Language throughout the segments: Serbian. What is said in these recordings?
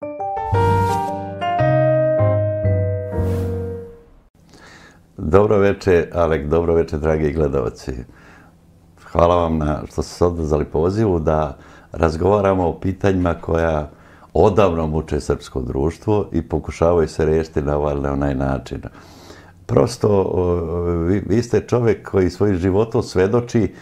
Dobro večer, Alek, dobro večer, dragi gledalci. Hvala vam što ste se odazvali pozivu da razgovaramo o pitanjima koja odavno muče srpsko društvo i pokušavaju se riješiti na ovaj ili onaj način. Prosto, vi ste čovjek koji svojim životom svedoči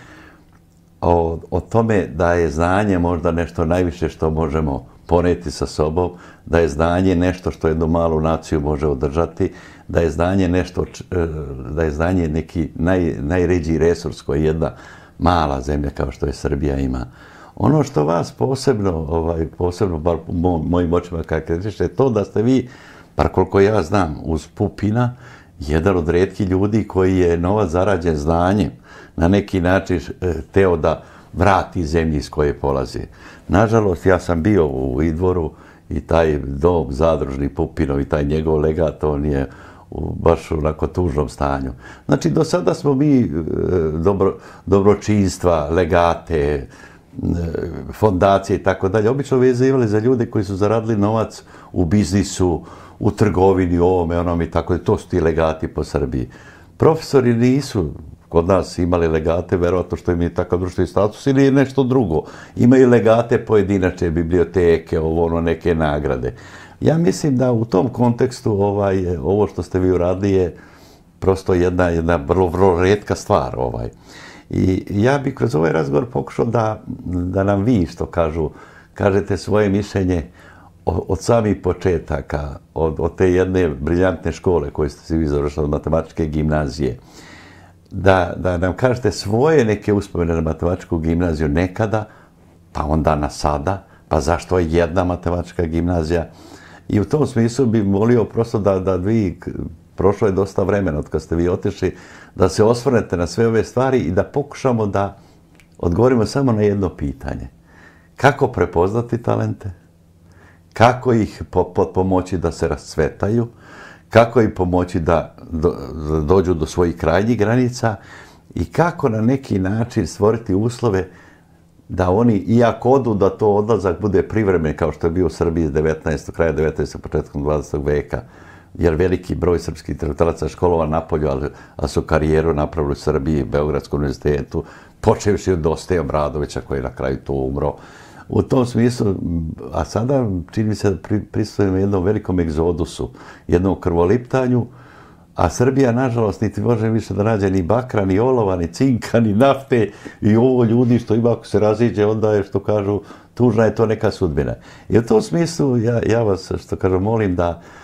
o tome da je znanje možda nešto najviše što možemo poneti sa sobom, da je znanje nešto što jednu malu naciju može održati, da je znanje nešto, da je znanje neki najređi resurs koji jedna mala zemlja kao što je Srbija ima. Ono što vas posebno bar u mojim očima karakteriše je to da ste vi, par koliko ja znam, uz Pupina, jedan od retkih ljudi koji je novac zarađen znanjem na neki način teo da vrati zemlji iz koje polazi. Nažalost, ja sam bio u Idvoru i taj dom zadružni Pupinov i taj njegov legat, on je baš u tužnom stanju. Znači, do sada smo mi dobročinstva, legate, fondacije i tako dalje, obično vezivali za ljude koji su zaradili novac u biznisu, u trgovini, ovome, onome i tako dalje. To su ti legati po Srbiji. Profesori nisu kod nas imali legate, verovatno što imaju takav društveni status ili nešto drugo. Imaju legate pojedinačne biblioteke, neke nagrade. Ja mislim da u tom kontekstu ovo što ste vi uradili je prosto jedna vrlo retka stvar. I ja bih kroz ovaj razgovor pokušao da nam vi, što kažete svoje mišljenje od samih početaka, od te jedne briljantne škole koju ste vi završili, od matematičke gimnazije, da nam kažete svoje neke uspomene na matematičku gimnaziju nekada, pa onda na sada, pa zašto je jedna matematička gimnazija. I u tom smislu bih molio prosto da vi, prošlo je dosta vremena od kad ste vi otišli, da se osvrnete na sve ove stvari i da pokušamo da odgovorimo samo na jedno pitanje. Kako prepoznati talente? Kako ih pomoći da se rascvetaju? Kako ih pomoći da dođu do svojih krajnjih granica? I kako na neki način stvoriti uslove da oni, iako odu, da to odlazak bude privremen, kao što je bio u Srbiji iz kraja 19. početkom 20. veka, jer veliki broj srpskih intelektualaca školovan napolju, ali su karijeru napravili u Srbiji, Beogradskom univerzitetu, počevši od Doste Obradovića, koji je na kraju to umro. U tom smislu, a sada čini mi se da prisutujemo jednom velikom egzodusu, jednom krvoliptanju, a Srbija, nažalost, niti može više da nađe ni bakra, ni olova, ni cinka, ni nafte i ovo ljudi što ima ako se raziđe, onda je, što kažu, tužna je to neka sudbina. I u tom smislu ja vas, što kažem, molim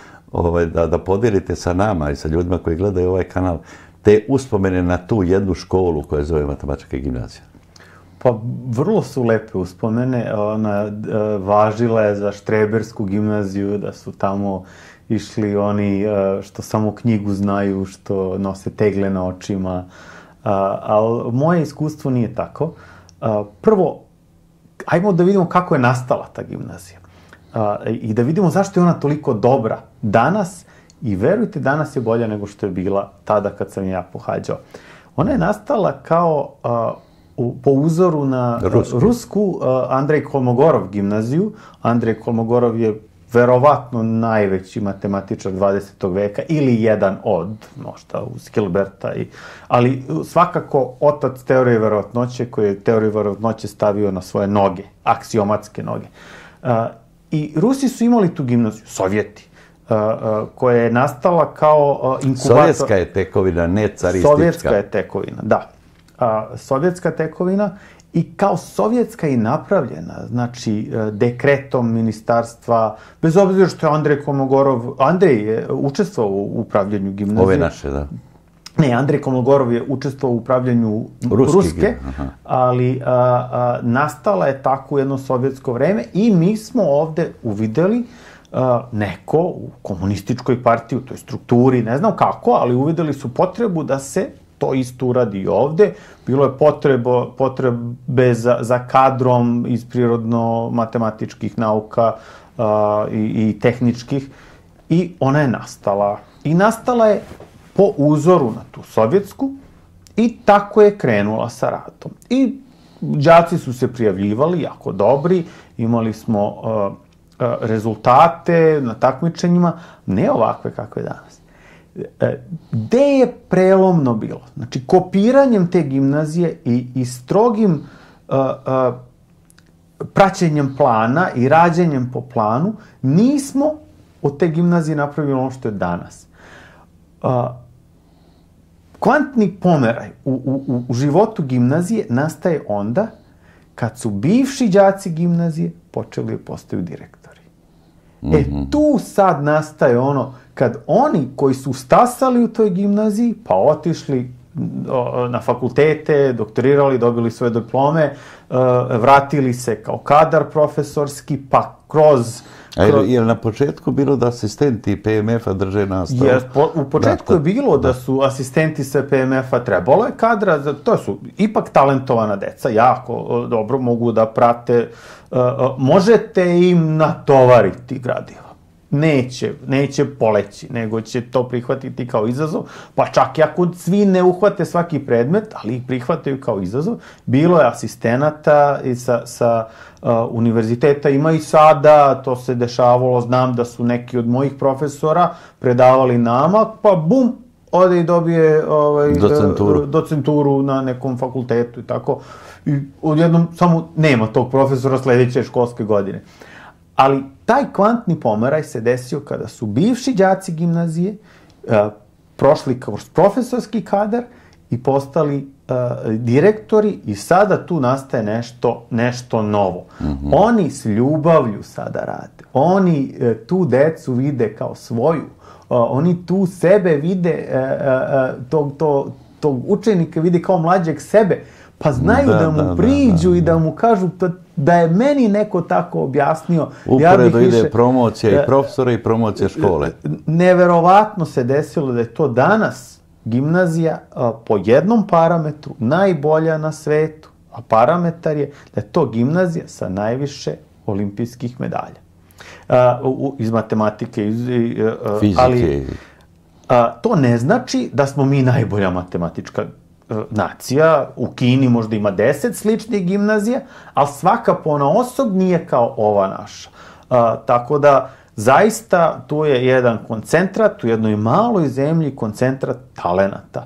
da podelite sa nama i sa ljudima koji gledaju ovaj kanal te uspomene na tu jednu školu koja zove Matematička gimnazija. Pa vrlo su lepe uspomene. Ona važila je za Štrebersku gimnaziju, da su tamo išli oni što samo knjigu znaju, što nose tegle na očima. Ali moje iskustvo nije tako. Prvo, ajmo da vidimo kako je nastala ta gimnazija. I da vidimo zašto je ona toliko dobra danas. I verujte, danas je bolja nego što je bila tada kad sam ja pohađao. Ona je nastala kao po uzoru na rusku Andrej Kolmogorov gimnaziju. Andrej Kolmogorov je verovatno najveći matematičar 20. veka ili jedan od, možda uz Hilberta, ali svakako otac teorije verovatnoće koji je teoriju verovatnoće stavio na svoje noge, aksiomatske noge. I Rusi su imali tu gimnaziju, Sovjeti, koja je nastala kao inkubator. Sovjetska je tekovina, ne caristička. Sovjetska je tekovina, da. Sovjetska tekovina i kao sovjetska i napravljena, znači dekretom ministarstva, bez obzira što je Andrej Kolmogorov, Andrej je učestvovao u upravljanju gimnazije. Ove naše, da. Ne, Andrej Kolmogorov je učestvovao u upravljanju Ruske, ali nastala je tako u jedno sovjetsko vreme i mi smo ovde uvideli neko u komunističkoj partiji, u toj strukturi, ne znam kako, ali uvideli su potrebu da se to isto uradi i ovde. Bilo je potrebe za kadrom iz prirodno-matematičkih nauka i tehničkih i ona je nastala. I nastala je po uzoru na tu sovjetsku i tako je krenula sa radom. I đaci su se prijavljivali, jako dobri, imali smo rezultate na takmičenjima, ne ovakve kakve danas. Gde je prelomno bilo? Znači, kopiranjem te gimnazije i strogim praćenjem plana i rađenjem po planu, nismo od te gimnazije napravili ono što je danas. Kvantni pomeraj u životu gimnazije nastaje onda kad su bivši đaci gimnazije počeli da postaju direktori. Tu sad nastaje ono, kad oni koji su stasali u toj gimnaziji, pa otišli na fakultete, doktorirali, dobili svoje diplome, vratili se kao kadar profesorski, pa kroz... Je li na početku bilo da asistenti PMF-a drže nastavu? Jer u početku je bilo da su asistenti sa PMF-a, trebalo je kadra, to su ipak talentovana deca, jako dobro mogu da prate, možete im natovariti gradivo. Neće poleći, nego će to prihvatiti kao izazov, pa čak i ako svi ne uhvate svaki predmet, ali ih prihvataju kao izazov. Bilo je asistenata i sa univerziteta, ima i sada, to se dešavalo, znam da su neki od mojih profesora predavali nama, pa bum, ode i dobije docenturu na nekom fakultetu i tako. I odjednom samo nema tog profesora sledeće školske godine. Ali taj kvantni pomeraj se desio kada su bivši đaci gimnazije prošli kroz profesorski kadar i postali direktori i sada tu nastaje nešto novo. Oni s ljubavlju sada rade. Oni tu decu vide kao svoju. Oni tu sebe vide, tog učenika vide kao mlađeg sebe. Pa znaju da mu priđu i da mu kažu da je meni neko tako objasnio. Uporedo ide promocija i profesora i promocija škole. Neverovatno se desilo da je to danas gimnazija po jednom parametru najbolja na svetu. A parametar je da je to gimnazija sa najviše olimpijskih medalja. Iz matematike, fizike. Ali to ne znači da smo mi najbolja matematička nacija. U Kini možda ima 10 sličnih gimnazija, ali svaka ponaosob nije kao ova naša. Tako da, zaista, tu je jedan koncentrat, u jednoj maloj zemlji koncentrat talenata.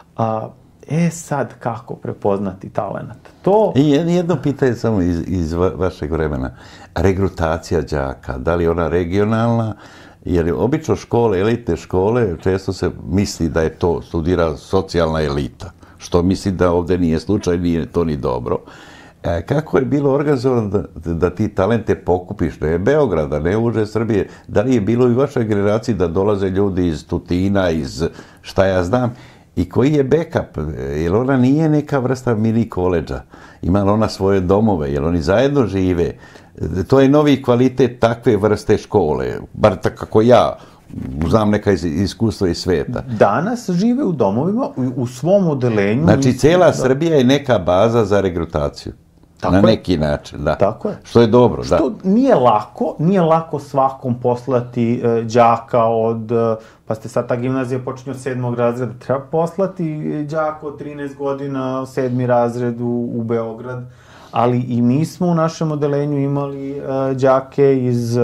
Sad, kako prepoznati talenat? Jedno pitanje samo iz vašeg vremena. Regrutacija đaka, da li je ona regionalna? Jer obično škole, elitne škole, često se misli da je to studira socijalna elita. Što mislim da ovde nije slučaj, nije to ni dobro. Kako je bilo organizovano da ti talente pokupiš? Ne Beograda, ne uže Srbije. Da li je bilo i u vašoj generaciji da dolaze ljudi iz Tutina, iz šta ja znam? I koji je backup? Jer ona nije neka vrsta mini koleđa. Ima li ona svoje domove? Jer oni zajedno žive? To je novi kvalitet takve vrste škole. Bar tako kako ja znam neka iskustva iz sveta. Danas žive u domovima, u svom odelenju. Znači, cela Srbija je neka baza za regrutaciju. Na neki način, da. Tako je. Što je dobro, da. Što nije lako svakom poslati đaka pa ste sad ta gimnazija počinje od 7. razreda, treba poslati đaka od 13 godina, 7. razred u Beograd, ali i mi smo u našem odelenju imali đake iz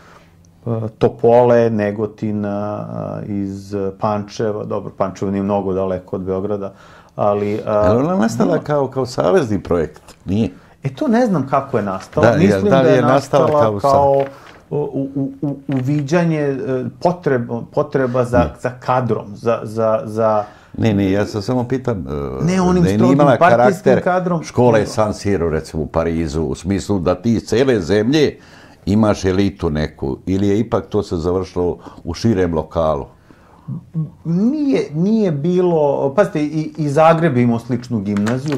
Topole, Negotina, iz Pančeva, dobro, Pančevo nije mnogo daleko od Beograda, ali... Je li ona nastala kao savezni projekt? Nije? To ne znam kako je nastala. Mislim da je nastala kao uviđanje potreba za kadrom, za... Ne, ja se samo pitam... Ne onim strogim partijskim kadrom. Škole San Siro, recimo, u Parizu, u smislu da ti iz cele zemlje imaš elitu neku, ili je ipak to se završilo u širem lokalu? Nije bilo, pazite, i Zagreb imao sličnu gimnaziju,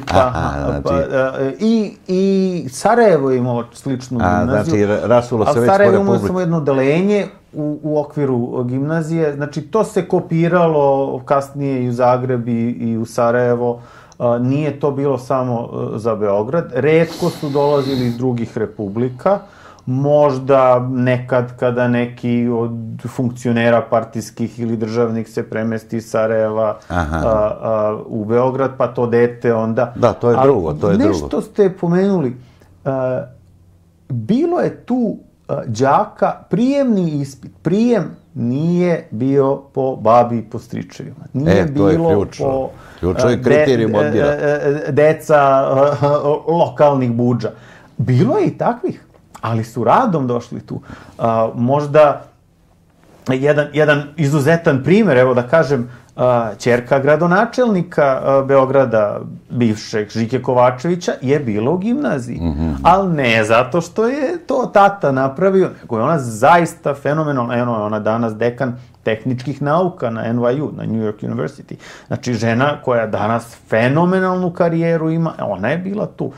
i Sarajevo je imao sličnu gimnaziju, znači rasulo se već po Republiku. A Sarajevo imao samo jedno odelenje u okviru gimnazije, znači to se kopiralo kasnije i u Zagreb i u Sarajevo, nije to bilo samo za Beograd, retko su dolazili iz drugih republika, možda nekad kada neki od funkcionera partijskih ili državnih se premesti iz Sarajeva u Beograd, pa to dete onda... Da, to je drugo, to je drugo. Nešto ste pomenuli, bilo je tu đaka, prijemni ispit, prijem nije bio po babi i po stričevima. Nije to je bilo ključno. po Ključno je kriterijum odbira. deca lokalnih budža. Bilo je i takvih, ali su radom došli tu. Možda jedan izuzetan primer, evo da kažem, ćerka gradonačelnika Beograda, bivšeg Žike Kovačevića, je bila u gimnaziji. Ali ne zato što je to tata napravio, nego je ona zaista fenomenalna. Eno je ona danas dekan tehničkih nauka na NYU, na New York University. Znači, žena koja danas fenomenalnu karijeru ima, ona je bila tu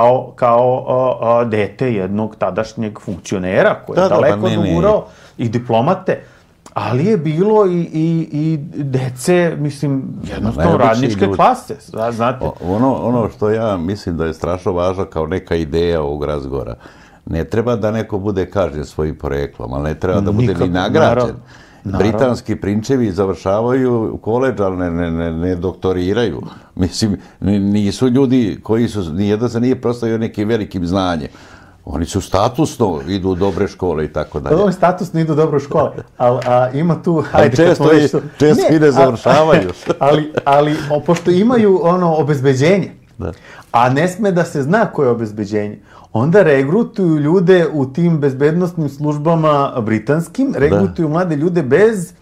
kao dete jednog tadašnjeg funkcionera koji je daleko dogurao i diplomate. Ali je bilo i dece, mislim, jednostavno radničke klase, znate. Ono što ja mislim da je strašno važno kao neka ideja ovog razgovora, ne treba da neko bude kažnjen svojim poreklom, ali ne treba da bude ni nagrađen. Britanski prinčevi završavaju koledž, ali ne doktoriraju. Mislim, nisu ljudi koji su, nijedan se nije prostavio nekim velikim znanjem. Oni su statusno, idu u dobre škole i tako dalje. Oni statusno idu u dobre škole, ali ima tu... Često i ne završavaju. Ali, pošto imaju obezbeđenje, a ne sme da se zna koje je obezbeđenje, onda regrutuju ljude u tim bezbednostnim službama britanskim, regrutuju mlade ljude bez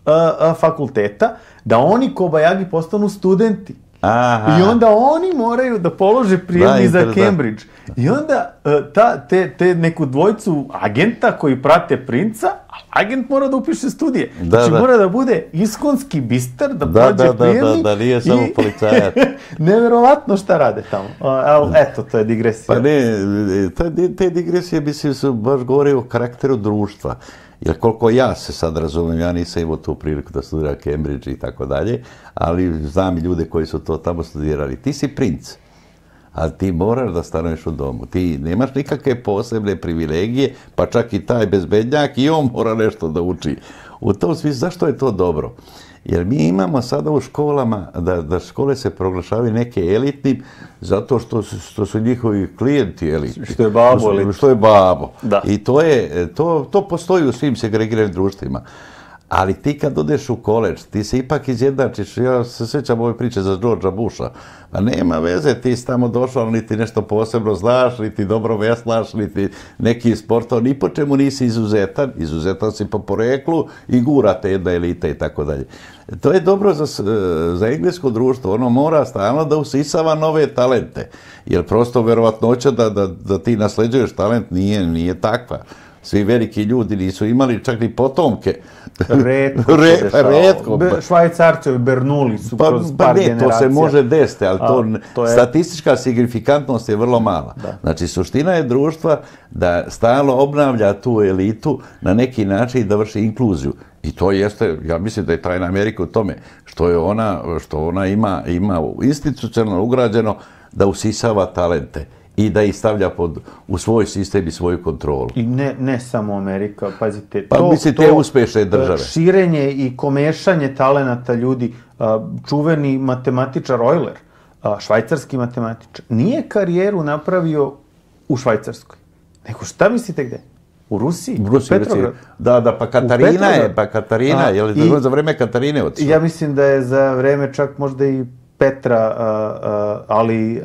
fakulteta, da oni kobajagi postanu studenti. I onda oni moraju da polože prijemni za Cambridge. I onda te neku dvojicu agenta koji prate princa, agent mora da upiše studije. Znači mora da bude iskonski bistar, da prođe prijemni. Da nije samo policajac. Neverovatno šta rade tamo. Eto, to je digresija. Pa ne, te digresije mislim su baš govore o karakteru društva. Jer koliko ja se sad razumijem, ja nisam imao tu priliku da studiram Cambridge i tako dalje, ali znam i ljude koji su to tamo studirali. Ti si princ, ali ti moraš da stanuješ u domu. Ti nemaš nikakve posebne privilegije, pa čak i taj bezbednjak i on mora nešto da uči. U tom smislu, zašto je to dobro? Jer mi imamo sada u školama, da škole se proglašavaju neke elitnim, zato što su njihovi klijenti elitni. Što je babo elitni. Što je babo. I to postoji u svim segregiranim društvima. Ali ti kad odeš u koledž, ti se ipak izjednačiš, ja se sjećam ove priče za Georgea Busha, pa nema veze, ti si tamo došao, niti nešto posebno znaš, niti dobro veslaš, niti neki sportov, ni po čemu nisi izuzetan si po poreklu i gurate jedna elita i tako dalje. To je dobro za englesko društvo, ono mora stalno da usisava nove talente, jer prosto verovatnoća da ti nasleđuješ talent nije takva. Svi veliki ljudi nisu imali čak ni potomke. Retko. Švajcarcevi, Bernoulli su kroz par generacija. To se može desiti, ali statistička signifikantnost je vrlo mala. Znači, suština je društva da stalno obnavlja tu elitu na neki način i da vrši inkluziju. I to jeste, ja mislim da je tajna Amerika u tome, što ona ima institucionalno ugrađeno da usisava talente i da ih stavlja u svoj sistem i svoju kontrolu. I ne samo Amerika, pazite. Pa misli te uspešne države. Širenje i komešanje talenata ljudi, čuveni matematičar Euler, švajcarski matematičar, nije karijeru napravio u Švajcarskoj. Nego šta mislite gde? U Rusiji? U Petrogradu? Da, pa Katarina, je li za vreme Katarine otišla? Ja mislim da je za vreme čak možda i Petra, ali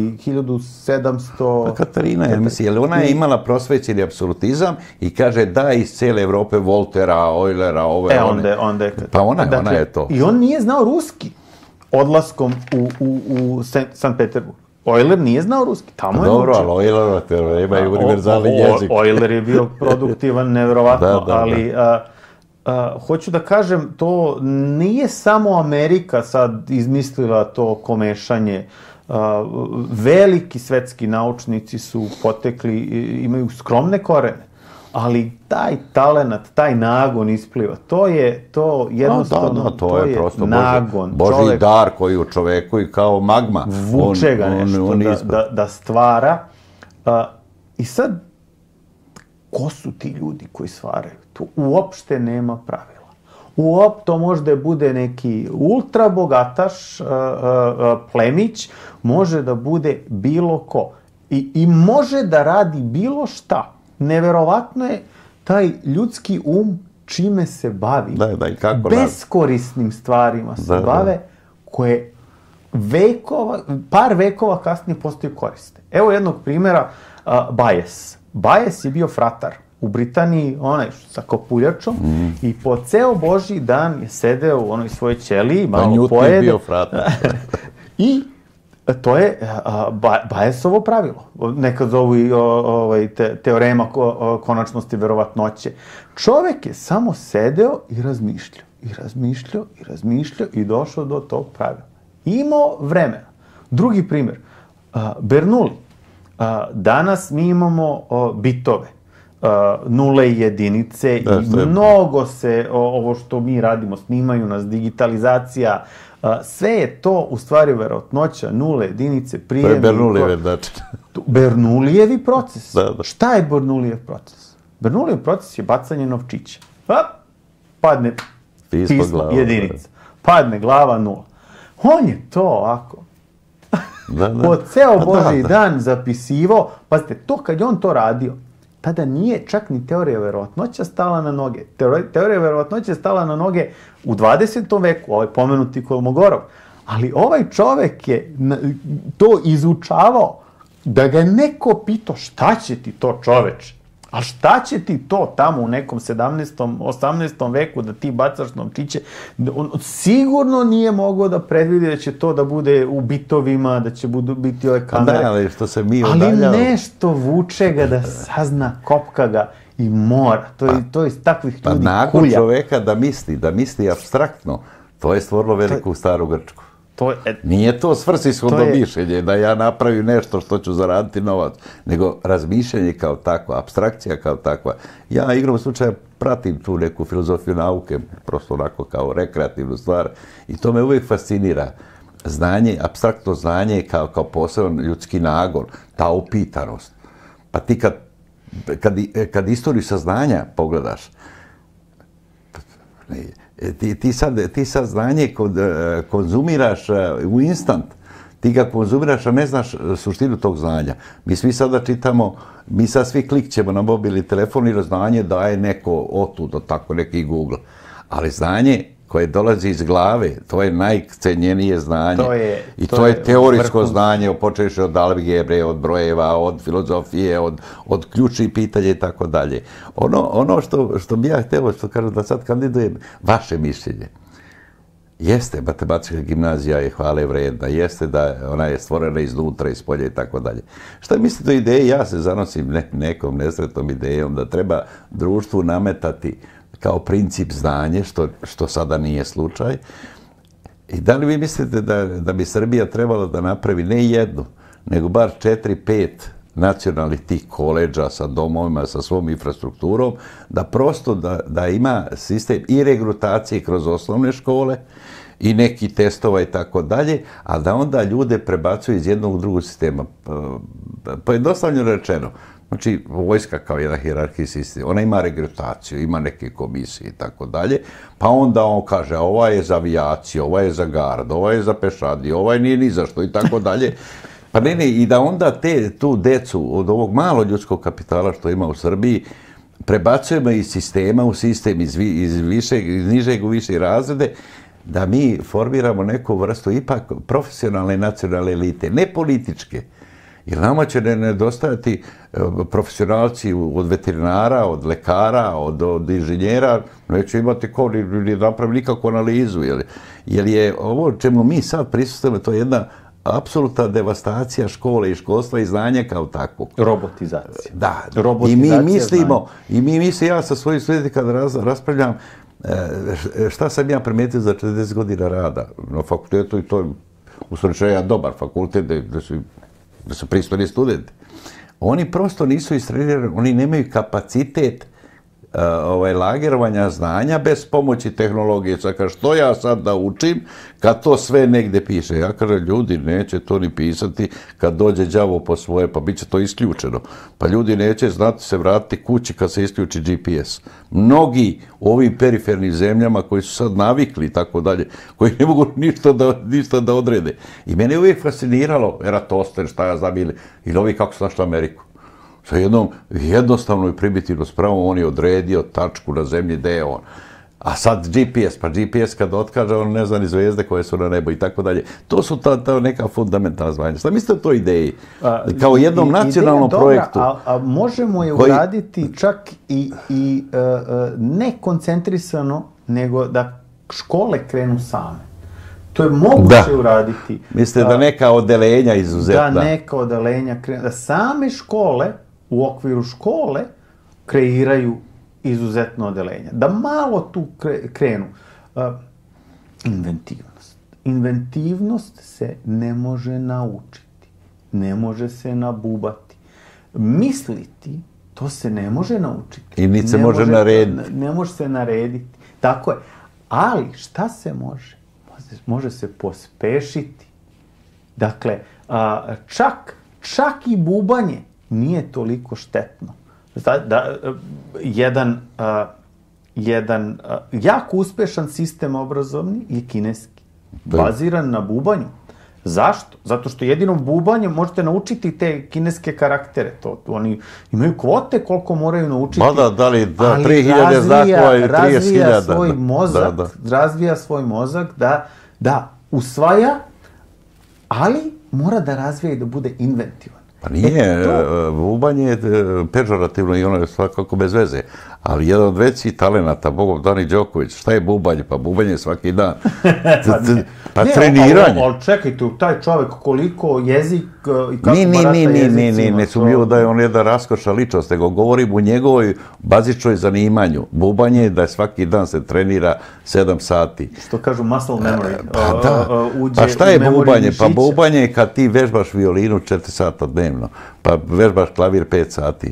1700... Katarina je, mislim, jer ona je imala prosvećeni apsolutizam i kaže da iz cele Evrope Voltera, Eulera, ove, one. Onda je... Pa ona je to. I on nije znao ruski odlaskom u Sankt Peterburg. Euler nije znao ruski, tamo je učio. Dobro, ali Euler ima i univerzalni jezik. Euler je bio produktivan, neverovatno, ali... Hoću da kažem, to nije samo Amerika sad izmislila to komešanje. Veliki svetski naučnici su potekli, imaju skromne korene, ali taj talenat, taj nagon ispliva. To je jednostavno, to je prosto nagon. Božji dar koji u čoveku i kao magma. Vuče ga nešto da stvara. I sad, ko su ti ljudi koji stvaraju? Tu uopšte nema pravila. To možda bude neki ultra bogataš, plemić, može da bude bilo ko. I može da radi bilo šta. neverovatno je taj ljudski čime se bavi. I kako beskorisnim stvarima se bave, koje par vekova kasnije postaju korisne. Evo jednog primjera, Bajes. Bajes je bio fratar u Britaniji, onaj sa kopuljačom, i po ceo Božji dan je sedeo u onoj svojoj ćeliji, malo pojede. Je bio fratar. I to je Bajesovo pravilo. Nekad zovu i teorema konačnosti verovatnoće. Čovek je samo sedeo i razmišljao i došao do tog pravila. Imao vremena. Drugi primjer, Bernoulli. Danas mi imamo bitove, nule i jedinice i mnogo se ovo što mi radimo, snimaju nas, digitalizacija, sve je to u stvari verovatnoća, nule, jedinice, prijemi. To je Bernoullijev način. Bernoullijevi proces. Šta je Bernoullijev proces? Bernoullijev proces je bacanje novčića. Padne pismo, jedinica. Padne glava, nula. On je to ovako po ceo Božji dan zapisivao. Pazite, to kad je on to radio, tada nije čak ni teorija verovatnoća stala na noge. Teorija verovatnoća je stala na noge u 20. veku, ovaj pomenuti Kolmogorov. Ali ovaj čovek je to izučavao, da ga neko pitao šta će ti to, čoveče? A šta će ti to tamo u nekom 17. 18. veku da ti bacaš novčiće? On sigurno nije mogao da predvidi da će to da bude u bitovima, da će biti ove kamere. Ali što se mi ali nešto vuče ga da sazna, kopka ga i mora. To je iz takvih ljudi kulja. Nakon čoveka da misli apstraktno, to je stvorilo veliku staru Grčku. Nije to svrsishodno mišljenje da ja napravim nešto što ću zaraditi novac, nego razmišljanje kao takva, apstrakcija kao takva. Ja igrom slučaja pratim tu neku filozofiju nauke, prosto onako kao rekreativnu stvar, i to me uvijek fascinira. Znanje, apstraktno znanje kao poseban ljudski nagon, ta upitanost. Pa ti kad istoriju saznanja pogledaš, ti sad znanje konzumiraš u instant. Ti ga konzumiraš, a ne znaš suštinu tog znanja. Mi svi sada čitamo, mi sad svi klikćemo na mobilni telefon i znanje daje neko otud, tako neki Google. Ali znanje koje dolazi iz glave, to je najcenjenije znanje. I to je teorijsko znanje, počeš od algebre, od brojeva, od filozofije, od ključnih pitanja i tako dalje. Ono što bi ja htjelo, što kažem da sad kandidujem, vaše mišljenje. Jeste, matematička gimnazija je hvale vredna, jeste da ona je stvorena iznutra, iz polja i tako dalje. Šta mislite o ideji? Ja se zanosim nekom nesretnom idejom da treba društvu nametati kao princip znanje, što sada nije slučaj. I da li vi mislite da bi Srbija trebala da napravi ne jednu, nego bar 4-5 nacionalnih tih koleđa sa domovima, sa svom infrastrukturom, da prosto da ima sistem i regrutacije kroz osnovne škole i neki testova i tako dalje, a da onda ljude prebacuju iz jednog u drugog sistema. Pojednostavljeno rečeno, znači, vojska kao jedan hijerarhijski sistem, ona ima regrutaciju, ima neke komisije i tako dalje, pa onda on kaže, ova je za avijaciju, ova je za gard, ova je za pešadije, ovaj nije ni za što i tako dalje. Pa ne, i da onda tu decu od ovog malo ljudskog kapitala što ima u Srbiji prebacujemo iz sistema u sistem, iz nižeg u viši razrede, da mi formiramo neku vrstu ipak profesionalne i nacionalne elite, ne političke. Jer nama će nedostajati profesionalci od veterinara, od lekara, od inženjera, neće imati ko ni napravi nikakvu analizu. Jer je ovo čemu mi sad prisustujemo, to je jedna apsolutna devastacija škole i školstva i znanja kao takvog. Robotizacija. Da. I mi mislimo, ja sa svojim studentima kada raspravljam, šta sam ja primetio za 40 godina rada na fakultetu, i to je u stvari jedan dobar fakultet, da su pristojni studenti. Oni prosto nisu istrenirani, oni nemaju kapacitet lagerovanja znanja bez pomoći tehnologije. Sad kaže, što ja sad da učim kad to sve negde piše? Ja kažem, ljudi neće to ni pisati kad dođe đavo po svoje, pa bit će to isključeno. Pa ljudi neće znati se vratiti kući kad se isključi GPS. Mnogi u ovim perifernim zemljama koji su sad navikli i tako dalje, koji ne mogu ništa da odrede. I mene je uvijek fasciniralo Eratosfen, šta ja znam, ili ovi kako su našli Ameriku. sa jednom jednostavnom i primitivnom spravom, on je odredio tačku na zemlji gde je on. A sad GPS, pa GPS kad otkaže, on ne zna ni zvezde koje su na nebu i tako dalje. To su ta neka fundamentalna zvanja. Šta mislite o toj ideji? Kao jednom nacionalnom projektu. A možemo je uraditi čak i ne koncentrisano, nego da škole krenu same. To je moguće uraditi. Mislite da neka odelenja izuzetna? Da neka odelenja krenu. Da same škole, u okviru škole, kreiraju izuzetno odelenja. Da malo tu krenu. Inventivnost. Inventivnost se ne može naučiti. Ne može se nabubati. Misliti, to se ne može naučiti. I niti se može narediti. Ne može se narediti. Tako je. Ali šta se može? Može se pospešiti. Dakle, čak i bubanje nije toliko štetno. Jedan jako uspešan sistem obrazovni je kineski, baziran na bubanju. Zašto? Zato što jedino bubanjem možete naučiti te kineske karaktere. Oni imaju kvote koliko moraju naučiti. Da li 3000 znakova ili 30.000. Razvija svoj mozak da usvaja, ali mora da razvija i da bude inventivan. Pa nije, bubanje je pežorativno i ono je svakako bez veze. Ali jedan od većih talenata, Bogom dani Đoković, šta je bubanje? Pa bubanje je svaki dan. Pa treniranje. Ali čekajte, taj čovek koliko jezik i kako barata jezicima. Ne sumnjivo da je on jedna raskošna ličnost, nego govorim u njegovoj bazičnoj zanimanju. Bubanje je da svaki dan se trenira 7 sati. Što kažu muscle memory. Pa da. Pa šta je bubanje? Pa bubanje je kad ti vežbaš violinu 4 sata dnevno, pa vežbaš klavir 5 sati.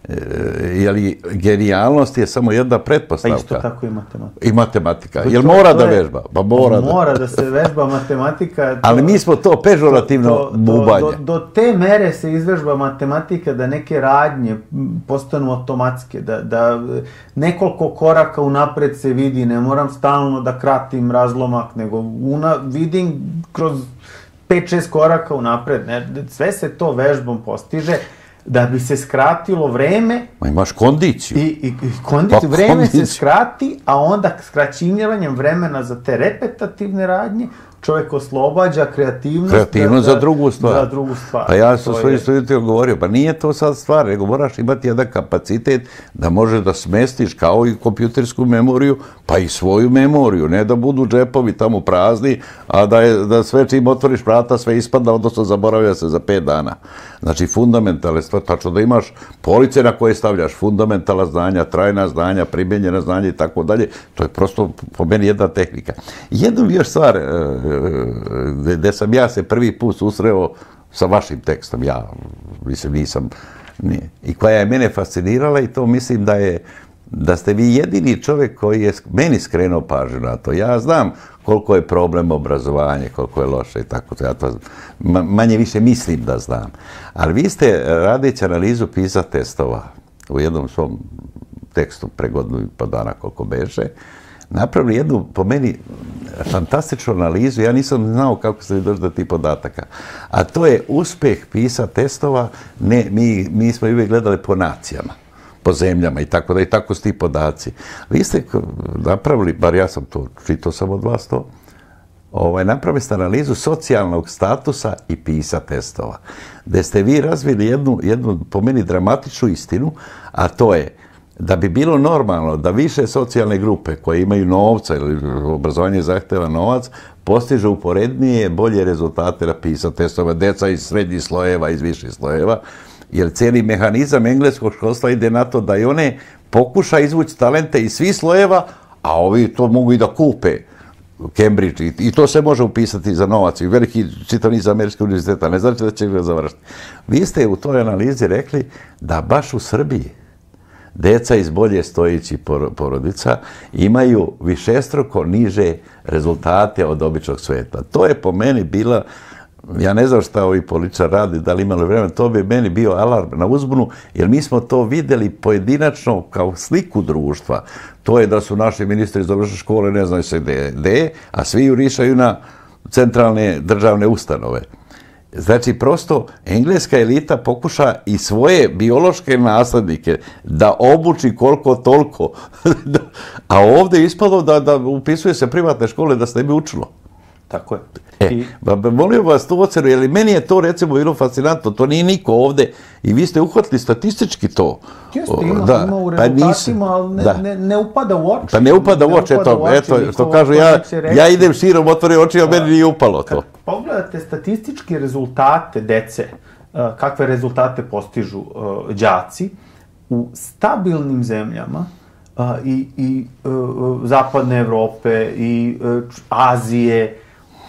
Jer genijalnost je samo jedna pretpostavka. Pa isto tako i matematika. I matematika. Jel mora da vežba? Pa mora da. Mora da se vežba matematika. Ali mi smo to pežorativno bubanje. Do te mere se izvežba matematika da neke radnje postanu automatske, da nekoliko koraka unapred se vidi, ne moram stalno da kratim razlomak, nego vidim kroz 5-6 koraka unapred. Sve se to vežbom postiže. Da bi se skratilo vreme... Ma imaš kondiciju. I kondiciju. Vreme se skrati, a onda skraćivanjem vremena za te repetativne radnje čovjek oslobađa kreativnost... Kreativnost za drugu stvar. Za drugu stvar. Pa ja sam svojim studentima govorio, pa nije to sad stvar, nego moraš imati jedan kapacitet da možeš da smestiš kao i kompjutersku memoriju, pa i svoju memoriju, ne da budu džepovi tamo prazni, a da sve čim otvoriš vrata sve ispada, odnosno zaboravlja se za 5 dana. Znači, fundamentalne stvari, tačno da imaš police na koje stavljaš fundamentalna znanja, trajna znanja, primjenjena znanja i tako dalje, to je prosto po meni jedna tehnika. Jednu još stvar, gde sam ja se prvi put susreo sa vašim tekstom, ja nisam, i koja je mene fascinirala i to mislim da ste vi jedini čovjek koji je meni skrenuo pažnju na to. Ja znam koliko je problem obrazovanje, koliko je loše i tako, ja to manje više mislim da znam. Ali vi ste, radeći analizu PISA testova, u jednom svom tekstu pre godinu i po dana koliko beše, napravili jednu, po meni, fantastičnu analizu, ja nisam znao kako se doći do tih podataka. A to je uspeh PISA testova, mi smo uvijek gledali po nacijama, po zemljama i tako da i tako su ti podaci. Vi ste napravili, bar ja sam to, čitao sam od vas to, napravili ste analizu socijalnog statusa i PISA testova, gde ste vi razvili jednu, po meni, dramatičnu istinu, a to je da bi bilo normalno da više socijalne grupe koje imaju novca ili obrazovanje zahteva novac, postiže uporednije, bolje rezultate na PISA testova, deca iz srednjih slojeva, iz viših slojeva, jer cijeli mehanizam engleskog školstva ide na to da i one pokuša izvući talente iz svih slojeva, a ovi to mogu i da kupe. Cambridge, i to se može upisati za novac, i veliki čitav niz američkih univerziteta, ne znači da će ga završiti. Vi ste u toj analizi rekli da baš u Srbiji deca iz bolje stojećih porodica imaju višestruko niže rezultate od običnog sveta. To je po meni bila, ja ne znam šta ovi političari radi, da li imali vremena, to bi meni bio alarm na uzbunu, jer mi smo to vidjeli pojedinačno kao sliku društva. To je da su naši ministri završili škole, ne znaju se gde, a svi jurišaju na centralne državne ustanove. Znači, prosto, engleska elita pokuša i svoje biološke naslednike da obuči koliko toliko. A ovdje je ispalo da upisuje se privatne škole da se ne bi učilo. Tako je. Molim vas tu ocenu, jer meni je to recimo bilo fascinantno, to nije niko ovdje i vi ste uhvatili statistički to. Jeste, ima u rezultatima, ali ne upada u oči. Pa ne upada u oči, eto, što kažu, ja idem širom, otvorim oči, a meni nije upalo to. Kad pogledate statističke rezultate dece, kakve rezultate postižu đaci, u stabilnim zemljama i zapadne Evrope i Azije,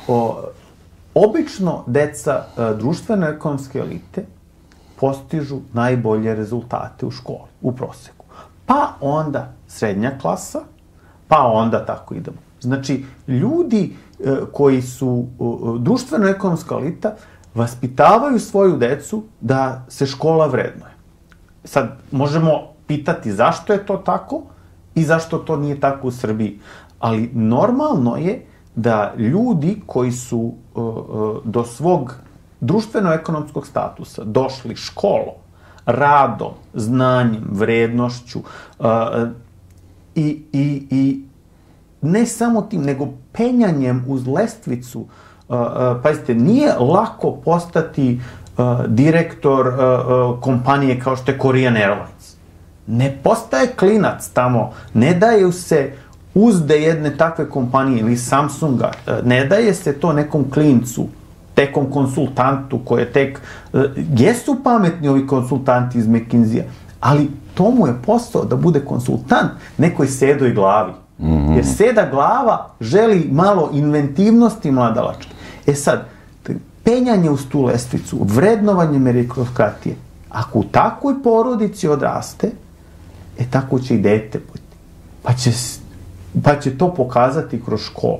obično deca društveno-ekonomske elite postižu najbolje rezultate u školi, u proseku. Pa onda srednja klasa, pa onda tako idemo. Znači, ljudi koji su društveno-ekonomska elita vaspitavaju svoju decu da se škola vrednuje. Sad, možemo pitati zašto je to tako i zašto to nije tako u Srbiji. Ali normalno je da ljudi koji su do svog društveno-ekonomskog statusa došli školom, radom, znanjem, vrednošću i ne samo tim, nego penjanjem uz lestvicu. Pazite, nije lako postati direktor kompanije kao što je Korean Airlines. Ne postaje klinac tamo, ne daju se uzde jedne takve kompanije ili Samsunga, ne daje se to nekom klincu, tekom konsultantu koji je tek... Jesu pametni ovi konsultanti iz McKinsey-a, ali to mu je posao da bude konsultant nekoj sedoj glavi. Jer seda glava želi malo inventivnosti mladalačke. E sad, penjanje uz tu lestvicu, vrednovanje meritokratije, ako u takvoj porodici odraste, tako će i dete biti. Pa će to pokazati kroz školu.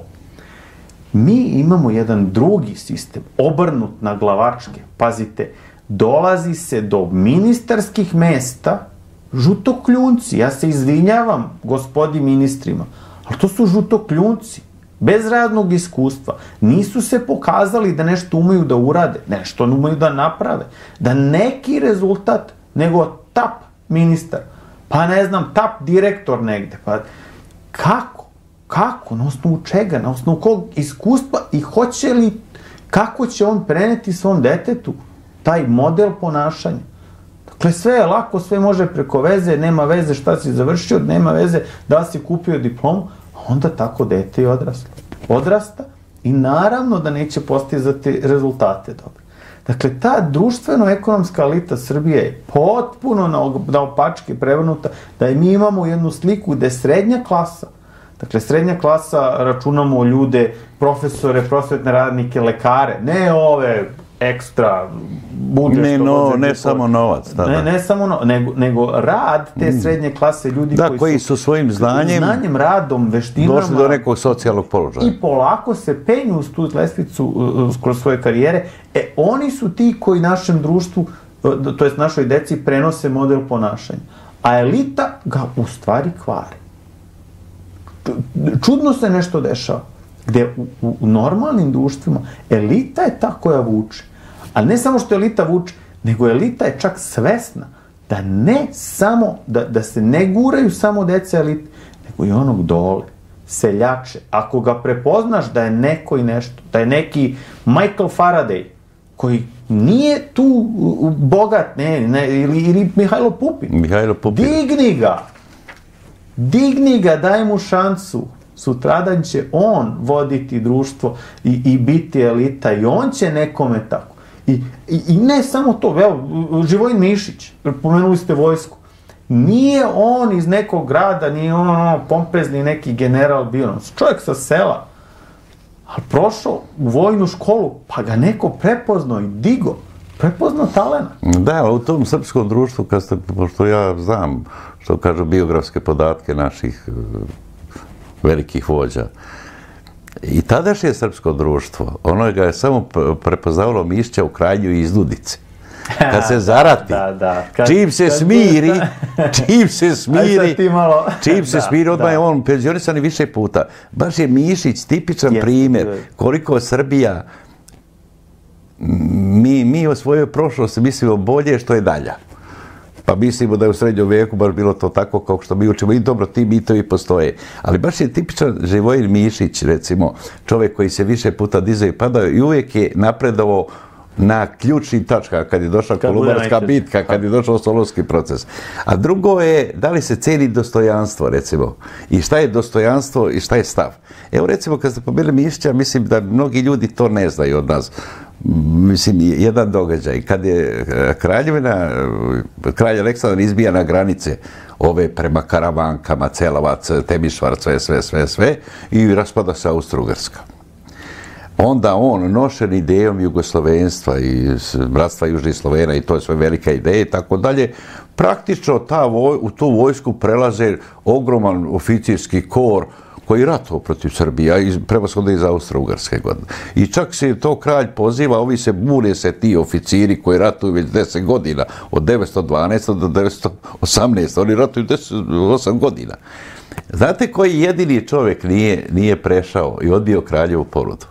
Mi imamo jedan drugi sistem, obrnut na glavačke. Pazite, dolazi se do ministarskih mesta žutokljunci. Ja se izvinjavam gospodi ministrima, ali to su žutokljunci, bez radnog iskustva. Nisu se pokazali da nešto umeju da urade, nešto umeju da naprave, da neki rezultat, nego tap ministar, pa ne znam, tap direktor negde. Pa kako? Kako? Na osnovu čega? Na osnovu kog iskustva i hoće li, kako će on preneti svom detetu taj model ponašanja? Dakle, sve je lako, sve može preko veze, nema veze šta si završio, nema veze da si kupio diplomu, a onda tako dete i odraslo. Odrasta i naravno da neće postizati rezultate dobre. Dakle, ta društveno-ekonomska elita Srbije je potpuno naopačke prevrnuta, da mi imamo jednu sliku gde srednja klasa, dakle, srednja klasa računamo ljude, profesore, prosvetne radnike, lekare, ne ove ekstra budžet što voze. Ne samo novac. Ne samo novac, nego rad te srednje klase, ljudi koji su svojim znanjem, radom, veštinama došli do nekog socijalnog položaja. I polako se penju uz tu lestvicu kroz svoje karijere. Oni su ti koji našem društvu, to jest našoj deci, prenose model ponašanja. A elita ga u stvari kvari. Čudno se nešto dešava, gde u normalnim društvima elita je ta koja vuče. Ali ne samo što elita vuče, nego elita je čak svesna da ne samo, da se ne guraju samo deca elite, nego i onog dole, seljače. Ako ga prepoznaš da je neko i nešto, da je neki Michael Faraday, koji nije tu bogat, ili Mihajlo Pupin. Digni ga, daj mu šansu. Sutradan će on voditi društvo i biti elita i on će nekome tako. I ne samo to, Živojin Mišić, pomenuli ste vojsku, nije on iz nekog grada, nije on pompezni neki general bio, čovjek sa sela, ali prošao u vojnu školu, pa ga neko prepoznao i digo, prepoznao talena. Da, u tom srpskom društvu, pošto ja znam, što kažu biografske podatke naših velikih vođa, i tadašnje srpsko društvo, ono ga je samo prepoznavalo Mišića u krajnju iznudice. Kad se zarati, čim se smiri, odmah je on penzionisan i više puta. Baš je Mišić tipičan primjer koliko Srbija mi o svojoj prošlosti mislimo bolje što je dalja. Pa mislimo da je u srednjem vijeku baš bilo to tako kao što mi učimo. I dobro, ti mitovi postoje. Ali baš je tipičan Živojin Mišić, recimo, čovjek koji se više puta dizao i padao i uvijek je napredovao na ključnim tačkama, kad je došla Kolubarska bitka, kad je došao Solunski proces. A drugo je, da li se cijeni dostojanstvo, recimo, i šta je dostojanstvo i šta je stav. Evo, recimo, kad ste pobili Mišića, mislim da mnogi ljudi to ne znaju od nas. Mislim, jedan događaj, kad je kralj Aleksandar izbija na granice ove prema Karavankama, Celovac, Temišvar, sve, i raspada se Austro-Ugarska. Onda on, nošen idejom jugoslovenstva i bratstva Južnih Slovena, i to je sve velika ideja i tako dalje, praktično u tu vojsku prelaze ogroman oficirski kor koji je ratovao protiv Srbije, a prevashodno iz Austro-Ugarske godine. I čak se to kralj poziva, ovi se bune se ti oficiri koji ratuju već 10 godina, od 912. do 918. Oni ratuju 8 godina. Znate koji jedini čovjek nije prešao i odbio kraljevu ponudu?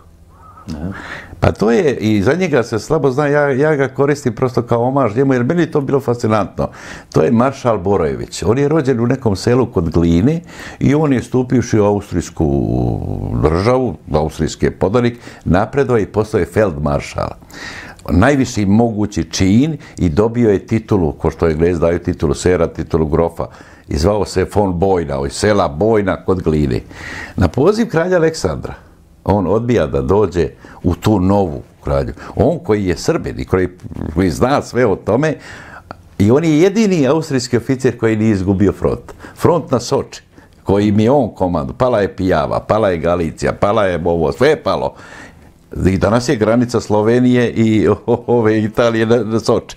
Pa to je, i za njega se slabo zna, ja ga koristim prosto kao omaž njemu, jer meni je to bilo fascinantno. To je maršal Borojević. On je rođen u nekom selu kod Gline i on je stupivši u austrijsku državu, austrijski je podanik, napredovao i postao je feldmaršal. Najviši mogući čin i dobio je titulu, ko što Englezi daju titulu sera, titulu grofa, i zvao se von Bojna, iz sela Bojna kod Gline. Na poziv kralja Aleksandra on odbija da dođe u tu novu kralju. On koji je Srbin i koji zna sve o tome, i on je jedini austrijski oficir koji nije izgubio front. Front na Soči, koji mi je on komandu. Pala je Pijava, pala je Galicija, pala je ovo, sve je palo. I danas je granica Slovenije i Italije na Soči.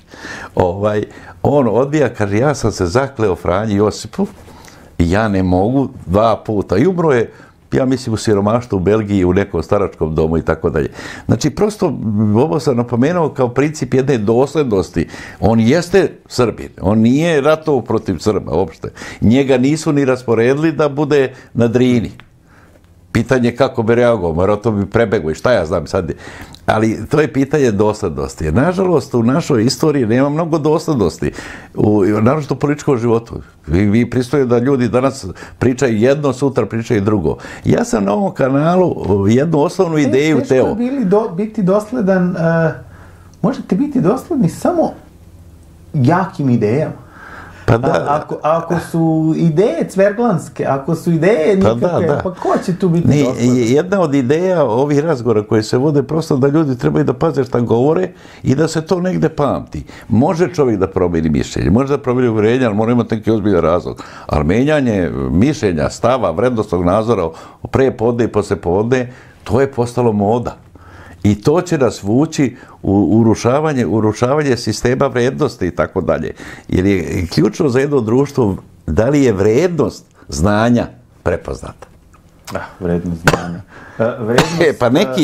On odbija, kaže, ja sam se zakleo Franji Josipu i ja ne mogu 2 puta. I umro je, ja mislim, u siromaštvu u Belgiji, u nekom staračkom domu i tako dalje. Znači, prosto, ovo sam napomenuo kao princip jedne doslednosti. On jeste Srbin, on nije ratovao protiv Srba uopšte. Njega nisu ni rasporedili da bude na Drini. Pitanje kako bi reagovao, morao to bi prebegao i šta ja znam sad. Ali to je pitanje doslednosti. Nažalost, u našoj istoriji nema mnogo doslednosti, naročito u političkom životu. Vi pristojite da ljudi danas pričaju jedno, sutra pričaju drugo. Ja sam na ovom kanalu jednu osnovnu ideju teo. Teško biti dosledan, možete biti dosledni samo jakim idejama. Pa da. Ako su ideje cverglanske, ako su ideje nikakve, pa ko će tu biti dosledan? Jedna od ideja ovih razgovora koje se vode prosto da ljudi trebaju da paze šta govore i da se to negde pamti. Može čovjek da promijeni mišljenje, može da promijeni uvjerenje, ali mora imati neki ozbiljan razlog. Ali menjanje mišljenja, stava, vrednostnog nadzora pre podne i posle podne, to je postalo moda. I to će nas vući u urušavanje sistema vrednosti i tako dalje. Jer je ključno za jedno društvo da li je vrednost znanja prepoznata. Vrednost znanja. Vrednost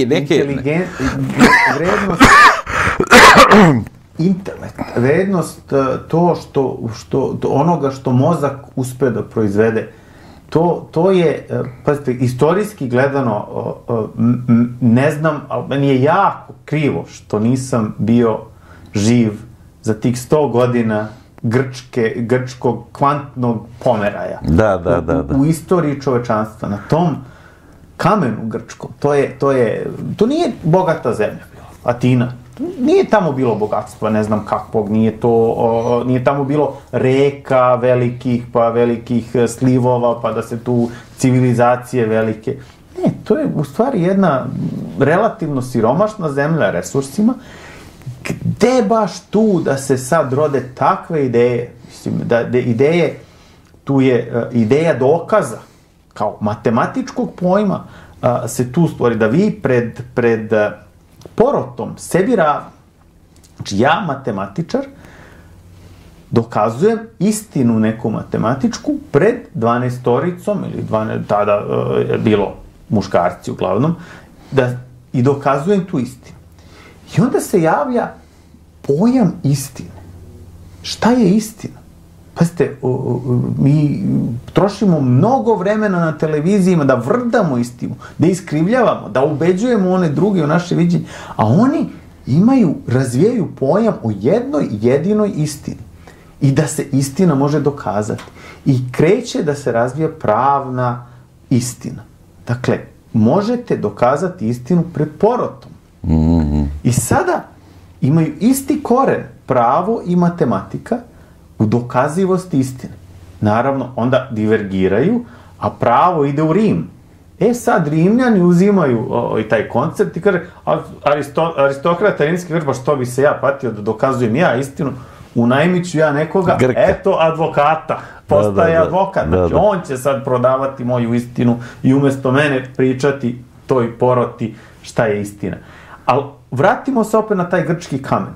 intelekt. Vrednost to onoga što mozak uspe da proizvede. To je, pazite, istorijski gledano, ne znam, ali meni je jako krivo što nisam bio živ za tih 100 godina grčkog kvantnog pomeraja. U istoriji čovečanstva, na tom kamenu grčkom. To nije bogata zemlja bila, Atina. Nije tamo bilo bogatstva, ne znam kakvog, nije tamo bilo reka velikih, pa velikih slivova, pa da se tu civilizacije velike. Ne, to je u stvari jedna relativno siromašna zemlja resursima, gde baš tu da se sad rode takve ideje, mislim, da ideje, tu je ideja dokaza, kao matematičkog pojma, se tu stvori, da vi pred porotom sebi ravni. Znači, ja, matematičar, dokazujem istinu neku matematičku pred 12-toricom, ili tada je bilo muškarci uglavnom, i dokazujem tu istinu. I onda se javlja pojam istine. Šta je istina? Pazite, mi trošimo mnogo vremena na televizijima da vrdamo istinu, da iskrivljavamo, da ubeđujemo one druge u naše viđenje, a oni razvijaju pojam o jednoj jedinoj istini i da se istina može dokazati. I kreće da se razvija pravna istina. Dakle, možete dokazati istinu pred porotom. I sada imaju isti koren, pravo i matematika, u dokazivosti istine. Naravno, onda divergiraju, a pravo ide u Rim. Sad Rimljani uzimaju taj koncept i kaže, aristokrata rimski kaže, pa što bi se ja patio da dokazujem ja istinu, unajmiću ja nekoga, eto advokata, postaje advokat, znači on će sad prodavati moju istinu i umjesto mene pričati toj poroti šta je istina. Ali vratimo se opet na taj grčki kamen.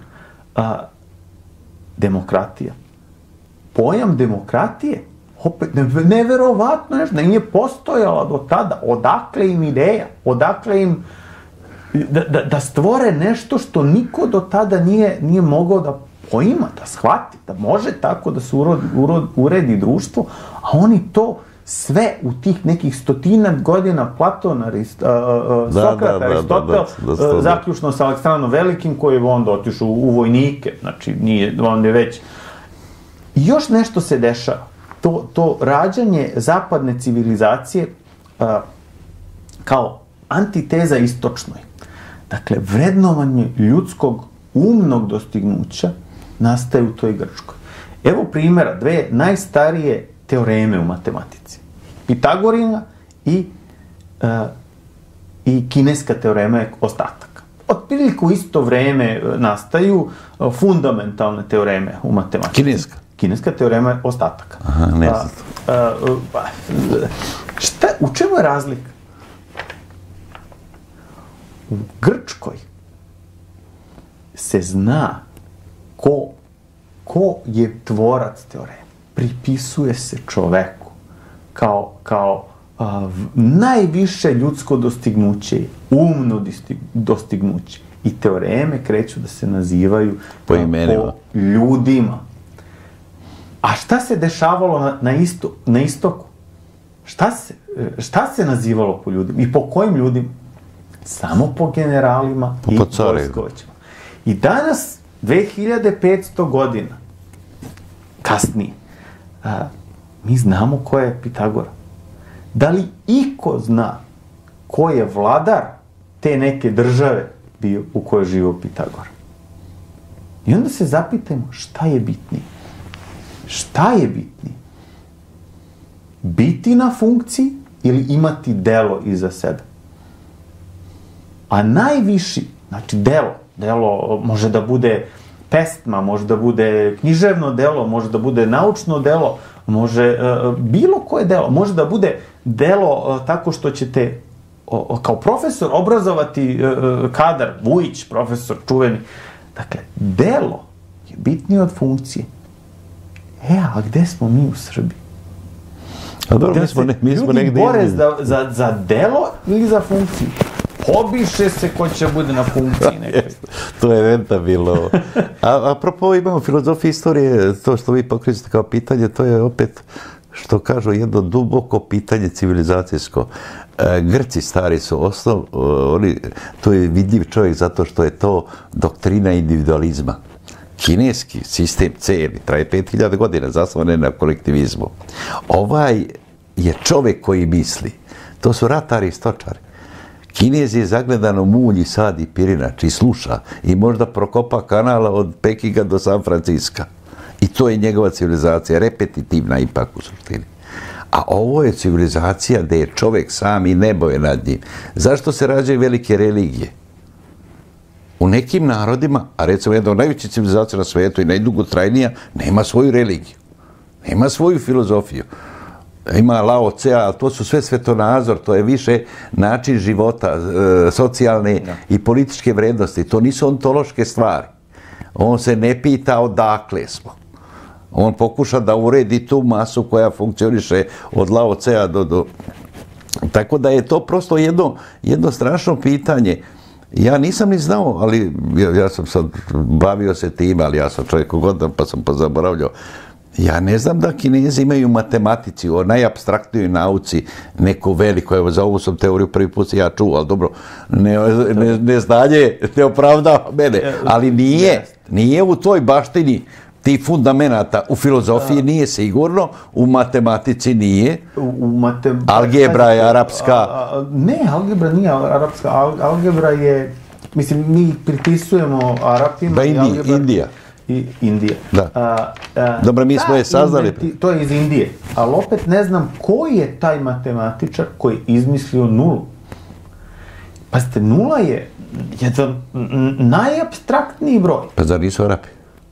Demokratija. Pojam demokratije, opet, neverovatno nešto, nije postojala do tada. Odakle im ideja? Odakle im da stvore nešto što niko do tada nije mogao da poima, da shvati, da može tako da se uredi društvo, a oni to sve u tih nekih 100 godina, Platon, Sokrat, Aristotel, zaključno sa Aleksandrom Velikim, koji je onda otišao u vojnike, znači on je već... I još nešto se dešava. To rađanje zapadne civilizacije kao antiteza istočnoj. Dakle, vrednovanje ljudskog umnog dostignuća nastaje u toj Grčkoj. Evo primjera, dve najstarije teoreme u matematici. Pitagorina i kineska teorema ostataka. Otprilike u isto vreme nastaju fundamentalne teoreme u matematici. Kineska? Kineska teorema ostataka. Aha, ne znam. U čemu je razlika? U Grčkoj se zna ko je tvorac teoreme. Pripisuje se čoveku kao najviše ljudsko dostignuće, umno dostignuće. I teoreme kreću da se nazivaju po ljudima. A šta se dešavalo na istoku? Šta se nazivalo po ljudima? I po kojim ljudima? Samo po generalima i vojskovođama. I danas, 2500 godina kasnije, mi znamo ko je Pitagora. Da li iko zna ko je vladar te neke države bio u kojoj živio Pitagora? I onda se zapitajmo šta je bitnije. Šta je bitnije? Biti na funkciji ili imati delo iza sebe? A najviši, znači delo može da bude pesma, može da bude književno delo, može da bude naučno delo, može bilo koje delo, može da bude delo tako što ćete kao profesor obrazovati kadar, Vujić, profesor čuveni. Dakle, delo je bitnije od funkcije. A gde smo mi u Srbiji? A dobro, mi smo negdje... Ljudi bore za delo ili za funkciju? Pobiše se ko će bude na funkciji nekoj. To je rentabilno. Apropo, imamo filozofiju istorije, to što vi pokrećete kao pitanje, to je opet, što kažu, jedno duboko pitanje civilizacijsko. Grci stari su osnov, to je vidljiv čovjek zato što je to doktrina individualizma. Kineski sistem cijeli, traje 5000 godina, zasnovan je na kolektivizmu. Ovaj je čovjek koji misli. To su ratari i stočari. Kinez je zagledan u mulj, sad i pirinač i sluša i možda prokopa kanala od Pekinga do San Franciska. I to je njegova civilizacija, repetitivna ipak u suštini. A ovo je civilizacija gdje je čovjek sam i nebo je nad njim. Zašto se rađaju velike religije? U nekim narodima, a recimo jedna od najvećih civilizacija na svijetu i najdugotrajnija, nema svoju religiju. Nema svoju filozofiju. Ima Lao Tse, ali to su sve svetonazor, to je više način života, socijalne i političke vrednosti. To nisu ontološke stvari. On se ne pita odakle smo. On pokuša da uredi tu masu koja funkcioniše od Lao Tsea do... Tako da je to prosto jedno strašno pitanje. Ja nisam ni znao, ali ja sam sad bavio se tim, ali ja sam čovjek ugodan pa sam pozaboravljao. Ja ne znam da Kinezi imaju matematici, o najapstraktnijoj nauci, neko veliko, evo za ovu sam teoriju prvi put se ja čuo, ali dobro, neznanje ne opravdava mene, ali nije u toj baštini tih fundamenata, u filozofiji nije sigurno, u matematici nije, algebra je arapska. Ne, algebra nije arapska, algebra je, mislim, mi pripisujemo Arapima. Da, Indija. Indija. Da. Dobro, mi smo je saznali. To je iz Indije, ali opet ne znam koji je taj matematičar koji je izmislio nulu. Pazite, nula je jedan najapstraktniji broj. Pa zar nisu Arapi?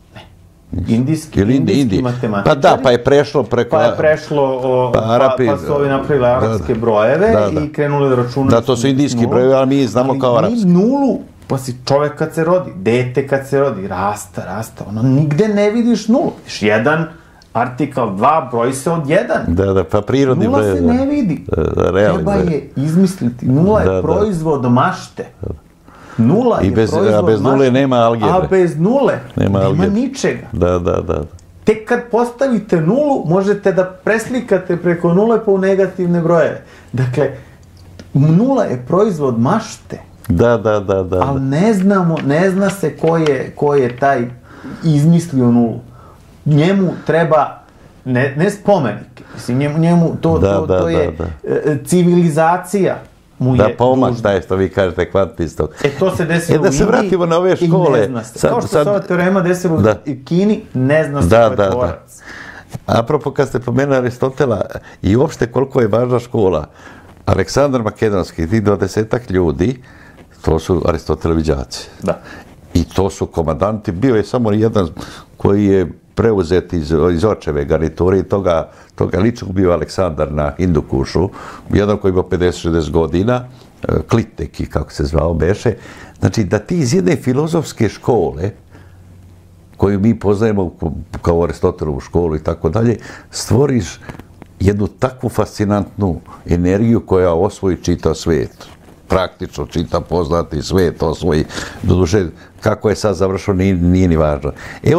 Indijski matematičari. Pa da, pa je prešlo preko... Pa su ovi napravili arapske brojeve i krenuli da računaju. Da, to su indijski brojevi, ali mi znamo kao arapski. Mi nulu, pa si čovek kad se rodi, dete kad se rodi, rasta, ono, nigde ne vidiš nulu. Vidiš, jedan, artikal 2, broji se od 1. Da, pa prirodni broj. Nula se ne vidi. Treba je izmisliti. Nula je proizvod mašte. Nula je proizvod mašte. A bez nule nema algebre. A bez nule nema ničega. Da. Tek kad postavite nulu, možete da preslikate preko nule pa u negativne brojeve. Dakle, nula je proizvod mašte. Da. Ali ne zna se ko je taj izmislio nulu. Njemu treba, ne spomenike, mislim, njemu to je civilizacija. Da, pomak, šta je što vi kažete, kvantistov. To se desilo u Indiji. Da se vratimo na ove škole. I ne zna se. Kao što se ova teorema desila u Kini, ne zna se ko je tvorac. Apropo, kad ste pomenuli Aristotela i uopšte koliko je važna škola, Aleksandar Makedonski, ti 20 ljudi, to su Aristotelovi đaci. Da. I to su komandanti, bio je samo jedan koji je preuzet iz očeve garniture i toga ličnog bio Aleksandar na Hindukušu, jedan koji imao 50-60 godina, Kliteki, kako se zvao, beše. Znači, da ti iz jedne filozofske škole, koju mi poznajemo kao Aristotelovu školu i tako dalje, stvoriš jednu takvu fascinantnu energiju koja osvoji čitav svijet. Praktično čita poznati svijet, osvoji. Doduše, kako je sad završeno, nije ni važno.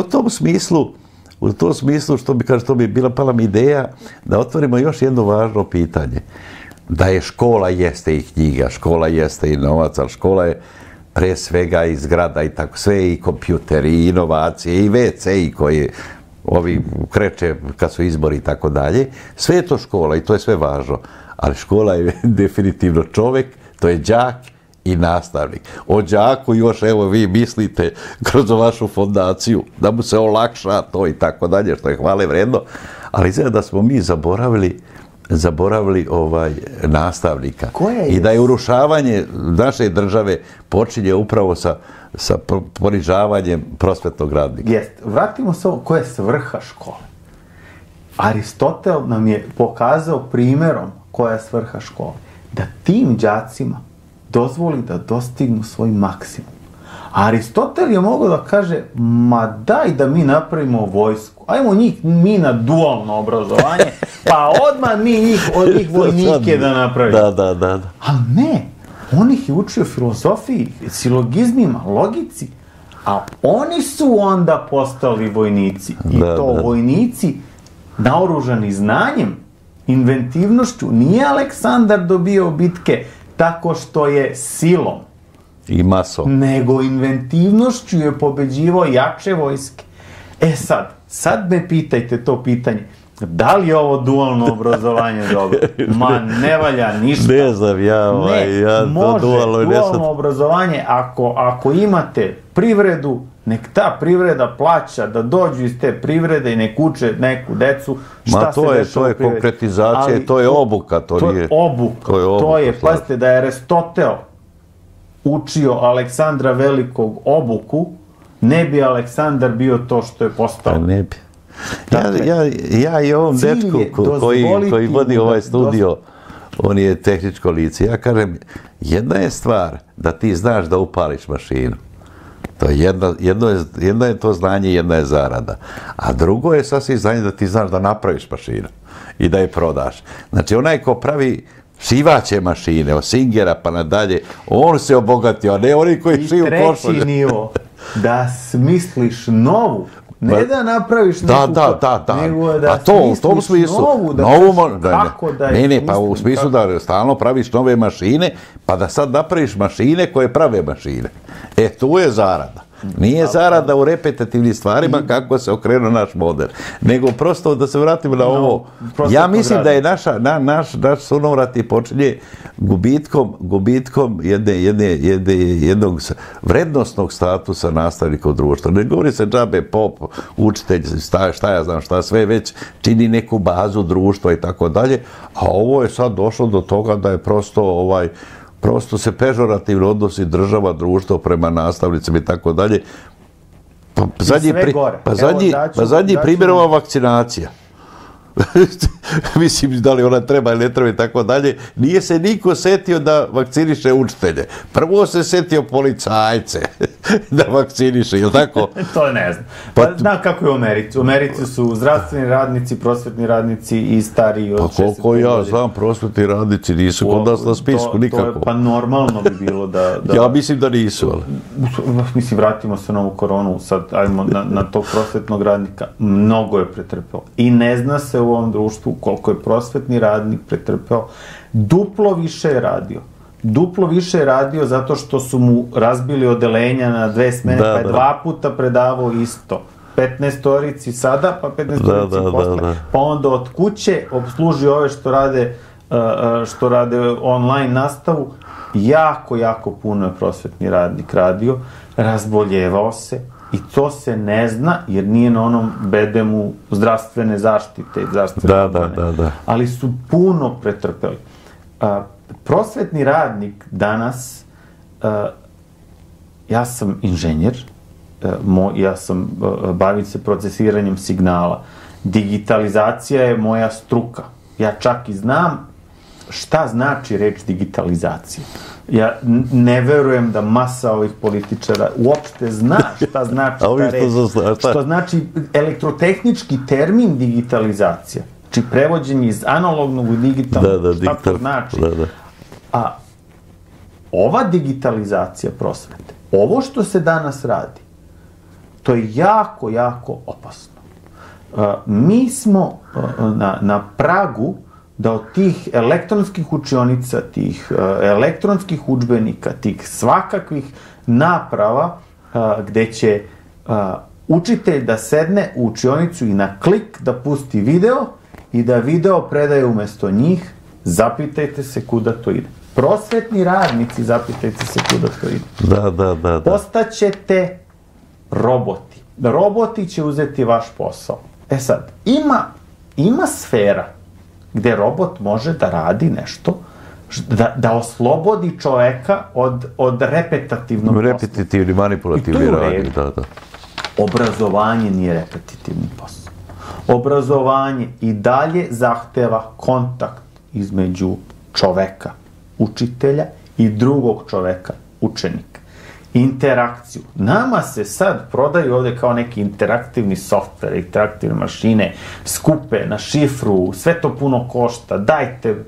U tom smislu, što bi bila pala mi ideja, da otvorimo još jedno važno pitanje. Da je škola jeste i knjiga, škola jeste i novac, ali škola je pre svega i zgrada i tako, sve i kompjuteri, i inovacije, i WC-i koji ovi kreće kad su izbori i tako dalje. Sve je to škola i to je sve važno, ali škola je definitivno čovek, to je đak i nastavnik. O đaku još, evo, vi mislite kroz vašu fondaciju da mu se olakša to i tako dalje, što je hvale vredno, ali izgleda da smo mi zaboravili nastavnika. I da je urušavanje naše države počinje upravo sa ponižavanjem prosvetnog radnika. Jest. Vratimo se ovo, koja je svrha škole? Aristotel nam je pokazao primjerom koja je svrha škole. Da tim đacima dozvoli da dostignu svoj maksimum. A Aristotel je mogao da kaže, ma daj da mi napravimo vojsku, ajmo mi na dualno obrazovanje, pa odmah mi od njih vojnike da napravimo. Da. Ali ne, on ih je učio filozofiji, silogizmima, logici, a oni su onda postali vojnici. I to vojnici naoružani znanjem, inventivnošću. Nije Aleksandar dobio bitke tako što je silom i masom, nego inventivnošću je pobeđivao jače vojske. Sad me pitajte to pitanje, da li je ovo dualno obrazovanje dobro? Ma ne valja ništa. Ne znam, dualno obrazovanje, ako imate privredu, nek ta privreda plaća da dođu iz te privrede i nek uče neku decu. To je konkretizacija, to je obuka. To je obuka. Pazite, da je Aristotel učio Aleksandra Velikog obuku, ne bi Aleksandar bio to što je postao. Ne bi. Ja i ovom dečku koji vodi ovaj studio, on je tehničko lice, ja kažem, jedna je stvar da ti znaš da upališ mašinu. Jedno je to znanje, jedna je zarada. A drugo je sasvim znanje da ti znaš da napraviš mašinu i da je prodaš. Znači, onaj ko pravi šivaće mašine, od Singera pa nadalje, on se obogatio, a ne oni koji šiju košulje. I treći nivo, da smisliš novu Ne da napraviš neku... Nego da smisliš novu, da kako da je... Ne, pa u smislu da stalno praviš nove mašine, pa da sad napraviš mašine koje prave mašine. Tu je zarada. Nije zarada u repetitivnim stvarima kako se okrenuo naš model, nego prosto da se vratimo na ovo. Ja mislim da je naš sunovrat počinje gubitkom jednog vrednostnog statusa nastavnika u društvu. Ne govori se džabe, pop, učitelj, šta ja znam, šta sve već čini neku bazu društva i tako dalje, a ovo je sad došlo do toga da je prosto se pežorativno odnosi država, društvo prema nastavnicima i tako dalje. Pa zadnji primjer ova vakcinacija. Mislim, da li ona treba ili ne treba i tako dalje. Nije se niko setio da vakciniše učitelje. Prvo se setio policajce da vakciniše, je li tako? To ne znam. Pa znam kako je u Americi. U Americi su zdravstveni radnici, prosvetni radnici i stariji od 60 godina. Pa koliko ja znam, prosvetni radnici nisu kod nas na spisku nikako. Pa normalno bi bilo da... Ja mislim da nisu, ali... Mislim, vratimo se na ovu koronu, sad ajmo na tog prosvetnog radnika. Mnogo je pretrpeo. I ne zna se u ovom društvu koliko je prosvetni radnik pretrpeo. Duplo više je radio zato što su mu razbili odelenja na 2 smene, pa je 2 puta predavao isto. 15-orici sada, pa 15-orici posle. Pa onda od kuće obsluži ove što rade online nastavu. Jako puno je prosvetni radnik radio. Razboljevao se. I to se ne zna, jer nije na onom bedemu zdravstvene zaštite. Da. Ali su puno pretrpeli. Prosvetni radnik danas, ja sam inženjer, bavim se procesiranjem signala. Digitalizacija je moja struka. Ja čak i znam šta znači reč digitalizacija. Ja ne verujem da masa ovih političara uopšte zna šta znači ta reč. Što znači elektrotehnički termin digitalizacija. Znači prevođenje iz analognog u digitalnog. Šta to znači? A ova digitalizacija prosvete, ovo što se danas radi, to je jako opasno. Mi smo na pragu da od tih elektronskih učionica, tih elektronskih udžbenika, tih svakakvih naprava, gde će učitelj da sedne u učionicu i na klik da pusti video i da video predaje umesto njih, zapitajte se kuda to ide. Prosvetni radnici, zapitajte se kuda to ide. Da. Postaćete roboti. Roboti će uzeti vaš posao. Sad, ima sfera gde robot može da radi nešto, da oslobodi čoveka od repetitivnog posla. Repetitivni, manipulativni radi, da. Obrazovanje nije repetitivni posao. Obrazovanje i dalje zahteva kontakt između čoveka, učitelja i drugog čoveka, učenika. Interakciju. Nama se sad prodaju ovde kao neki interaktivni softver, interaktivne mašine, skupe na šifru, sve to puno košta, dajte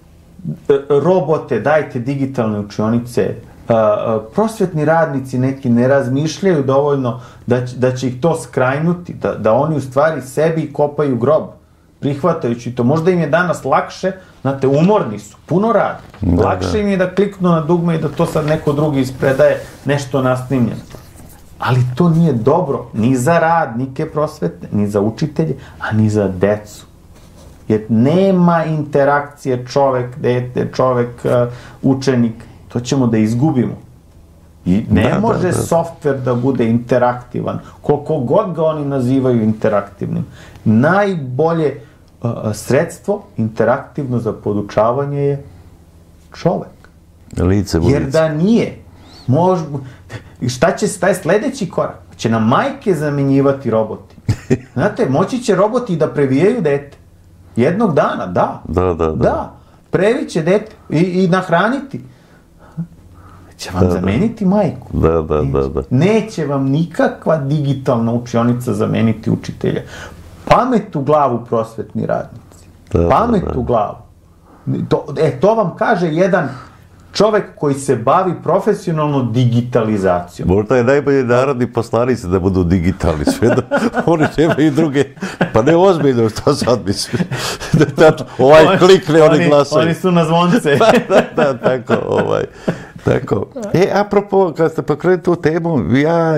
robote, dajte digitalne učionice. Prosvetni radnici neki ne razmišljaju dovoljno da će ih to skrajnuti, da oni u stvari sebi kopaju grob, prihvatajući to. Možda im je danas lakše, znate, umorni su, puno rade. Lakše im je da kliknu na dugme i da to sad neko drugi ispredaje nešto nasnimljeno. Ali to nije dobro ni za radnike prosvetne, ni za učitelje, a ni za decu. Jer nema interakcije čovek, dete, čovek, učenik. To ćemo da izgubimo. I ne može softver da bude interaktivan, koliko god ga oni nazivaju interaktivnim. Najbolje sredstvo interaktivno za podučavanje je čovek. Lice u lice. Jer da nije, šta će taj sledeći korak? Će nam majke zamenjivati roboti. Znate, moći će roboti da previjaju dete. Jednog dana, da. Previće dete i nahraniti. Će vam zameniti majku. Da. Neće vam nikakva digitalna učionica zameniti učitelja. Pamet u glavu, prosvetni radnici. Pamet u glavu. To vam kaže jedan čovek koji se bavi profesionalno digitalizacijom. Možda je najbolji narodni poslanici da budu digitalni, sve da oni nemaju druge, pa ne ozbiljno, šta sad mislim, ovaj klikne, oni glasaju. Oni su na zvonce. Da, tako, tako. Apropo, kad ste pokrenuli tu temu, ja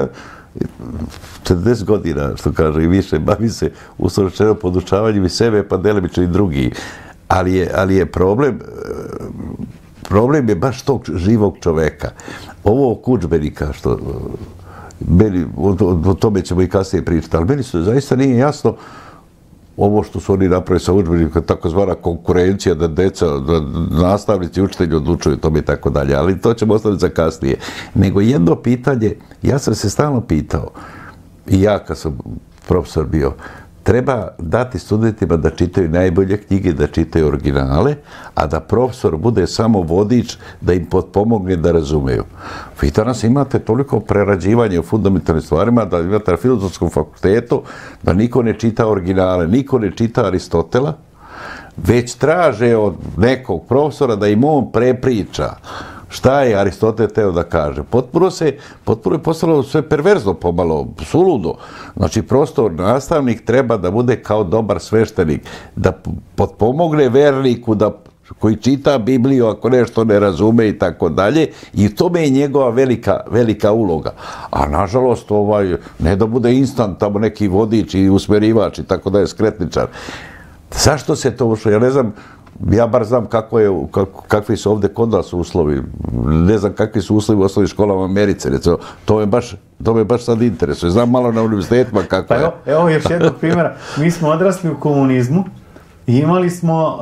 40 godina, što kaže, i više, bavim se usavršeno podučavanjem i sebe, pa delimično i drugi. Ali je problem je baš tog živog čoveka. Ovo oko udžbenika, što o tome ćemo i kasnije pričati, ali meni se zaista nije jasno ovo što su oni napravili sa udžbenikom, takozvana konkurencija, da deca, da nastavnici i učitelji odlučuju tome i tako dalje, ali to ćemo ostaviti za kasnije. Nego jedno pitanje, ja sam se stalno pitao, i ja kad sam profesor bio, treba dati studentima da čitaju najbolje knjige, da čitaju originale, a da profesor bude samo vodič da im potpomogne da razumeju. Vi danas imate toliko prerađivanja u fundamentalnim stvarima, da imate na Filozofskom fakultetu, da niko ne čita originale, niko ne čita Aristotela, već traže od nekog profesora da im on prepriča šta je Aristotel teo da kaže. Potpuno je postalo sve perverzno pomalo, suludo. Znači, prosto nastavnik treba da bude kao dobar sveštenik, da potpomogne verniku koji čita Bibliju ako nešto ne razume i tako dalje, i u tome je njegova velika uloga. A nažalost, ne da bude instant tamo neki vodič i usmerivač i tako da je skretničar. Zašto se to ušlo? Ja ne znam, ja bar znam kakvi su ovdje kod nas uslovi. Ne znam kakvi su uslovi u osnovnim školama u Americi, recimo. To me baš sad interesuje. Znam malo na univerzitetima kako je. Evo još jednog primjera. Mi smo odrasli u komunizmu i imali smo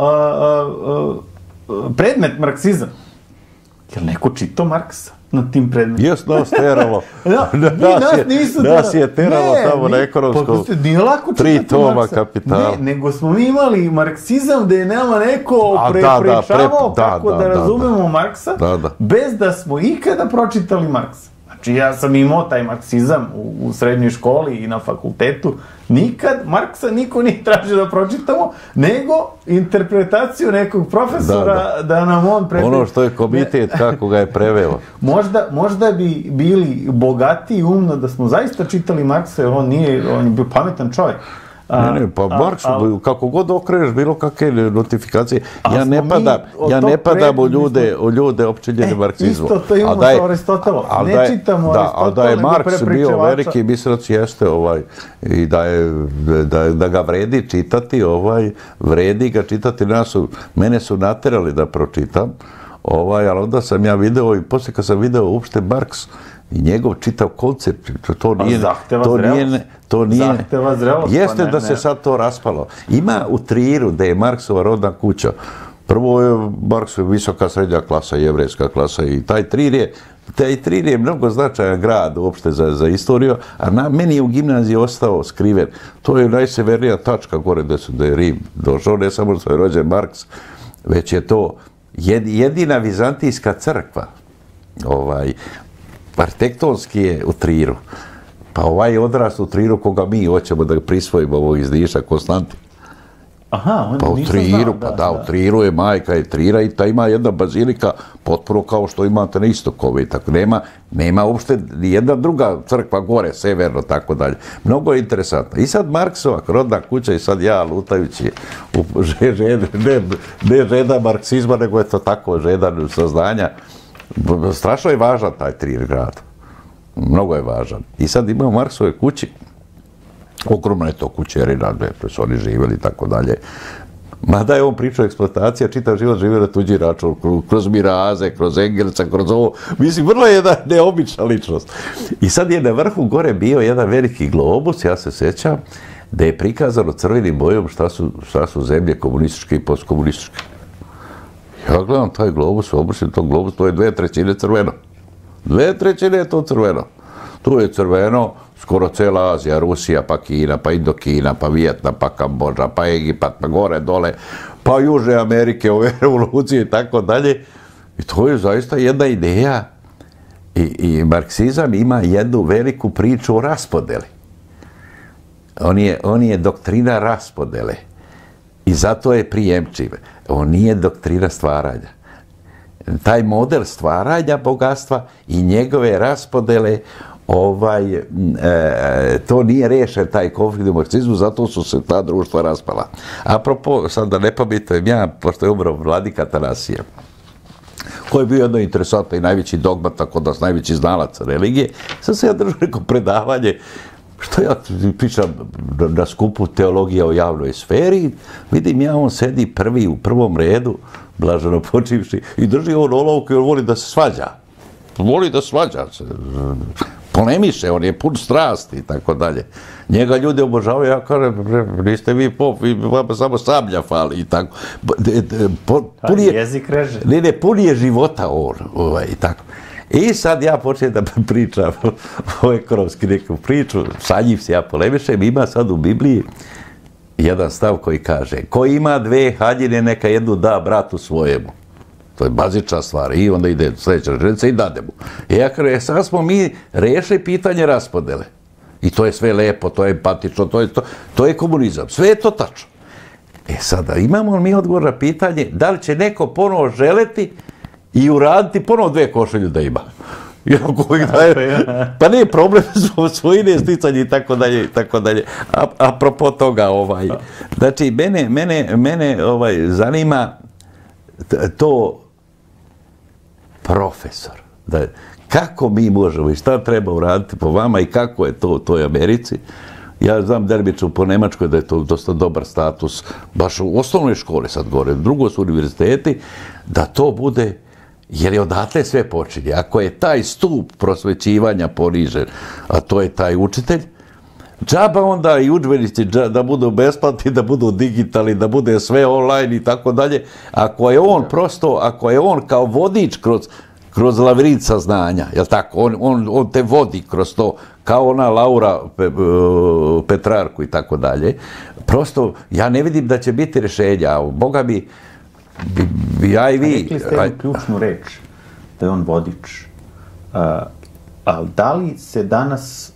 predmet marksizam. Jel neko čitao Marksa na tim predmetima? Jes, nas teralo. Nas je teralo tamo na ekonomskom. Nije lako čitati Marksa. 3 toma Kapitala. Ne, nego smo mi imali marksizam gde je nama neko prepričavao kako da razumemo Marksa, bez da smo ikada pročitali Marksa. Znači, ja sam imao taj marksizam u srednjoj školi i na fakultetu. Nikad Marksa niko nije tražio da pročitamo, nego interpretaciju nekog profesora da nam on prepriča. Ono što je komitet, kako ga je preveo. Možda bi bili bogatiji umno da smo zaista čitali Marksa, jer on je bio pametan čovjek. Ne, pa Marks, kako god okreneš bilo kakve notifikacije, ja ne padam u ljude općenjene marksizmu. Isto to imamo sa Aristotelom. Ne čitamo Aristotel, da je Marks bio veliki mislilac, jeste, i da ga vredi čitati, vredi ga čitati, mene su naterali da pročitam, ali onda sam ja video, i poslije kad sam video uopšte Marks i njegov čitav koncept, to nije, jeste da se sad to raspalo. Ima u Triru, da je Marksova rodna kuća, prvo je Marksova visoka srednja klasa, jevrejska klasa, i taj Trir je mnogo značajan grad uopšte za istoriju, a meni je u gimnaziji ostao skriven. To je najsevernija tačka gore da je Rim došao, ne samo što je rođen Marks, već je to jedina vizantijska crkva, arhitektonski je u Triru. Pa je odrast u Triru koga mi hoćemo da prisvojimo ovog iz Niša, Konstantin. Aha, pa u Triru, u Triru je majka je Trira i ta ima jedna bazilika potpuno kao što imate na istoku i tako. Nema uopšte ni jedna druga crkva gore, severno, tako dalje. Mnogo je interesantno. I sad Marksova rodna kuća i sad ja lutajući ne žeda marksizma, nego je to tako žedan saznanja. Strašno je važan taj Trir grad. Mnogo je važan. I sad imamo Marksove kući. Ogromna je to kućerina, gdje su oni živjeli i tako dalje. Mada je on pričao eksploatacija, čitav život živio na tuđi račun, kroz Miraze, kroz Engelsa, kroz ovo. Mislim, vrlo je jedna neobična ličnost. I sad je na vrhu gore bio jedan veliki globus, ja se sjećam, da je prikazano crvenim bojom šta su zemlje komunističke i postkomunističke. Ja gledam taj globus, obršim tog globus, to je 2/3 crveno. 2/3 je to crveno. Tu je crveno skoro cela Azija, Rusija, pa Kina, pa Indokina, pa Vijetnam, pa Kambodža, pa Egipat, pa gore, dole, pa Južne Amerike, ove revolucije i tako dalje. I to je zaista jedna ideja. I marksizam ima jednu veliku priču o raspodeli. On je doktrina raspodele. I zato je prijemčiv. On nije doktrina stvaranja. taj model stvaranja bogatstva i njegove raspodele, to nije riješen taj konflikt u marksizmu, zato su se ta društva raspala. Apropo, sad da ne pamitujem ja, pošto je umro vladika Atanasije, koji je bio jedno interesantno i najveći dogmata kod nas, najveći znalac religije, sad se ja držao neko predavanje, što ja pričam na skupu teologija o javnoj sferi, vidim ja, on sedi prvi u prvom redu, blaženo počivši, i drži on olovku i on voli da se svađa. Voli da svađa se. Polemiše, on je pun strasti i tako dalje. Njega ljudi obožavaju, ja kažem, niste vi pop, vama samo sablja fali i tako. Jezik reže. Ne, pun je života on, i tako. I sad ja počnem da pričam o ekonomski neku priču, sa njim se ja polemišem, ima sad u Bibliji jedan stav koji kaže, ko ima 2 haljine, neka jednu da bratu svojemu. To je bazična stvar i onda ide sljedeća rečenica i dade mu. I ja kažem, sad smo mi rešili pitanje raspodele. I to je sve lepo, to je empatično, to je komunizam. Sve je to tačno. Sada, imamo mi odgovor na pitanje da li će neko ponovo želeti i uraditi ponovo 2 košulje da ima. Pa nije problem svojine sticanje i tako dalje, i tako dalje. Apropo toga, znači, mene zanima to profesor. Kako mi možemo i šta treba uraditi po vama i kako je to u toj Americi. Ja znam delimično po Nemačkoj da je to dosta dobar status, baš u osnovnoj školi sad gore, drugo su univerziteti, da to bude, jer je odatle sve počinje. Ako je taj stup prosvećivanja ponižen, a to je taj učitelj, džaba onda i udžbenici da budu besplatni, da budu digitalni, da bude sve online i tako dalje. Ako je on prosto, ako je on kao vodič kroz lavirint saznanja, jel tako, on te vodi kroz to, kao ona Laura Petrarku i tako dalje, prosto ja ne vidim da će biti rješenja, a Boga mi, ja i vi... Rekli ste jednu ključnu reč, da je on vodič. Ali da li se danas,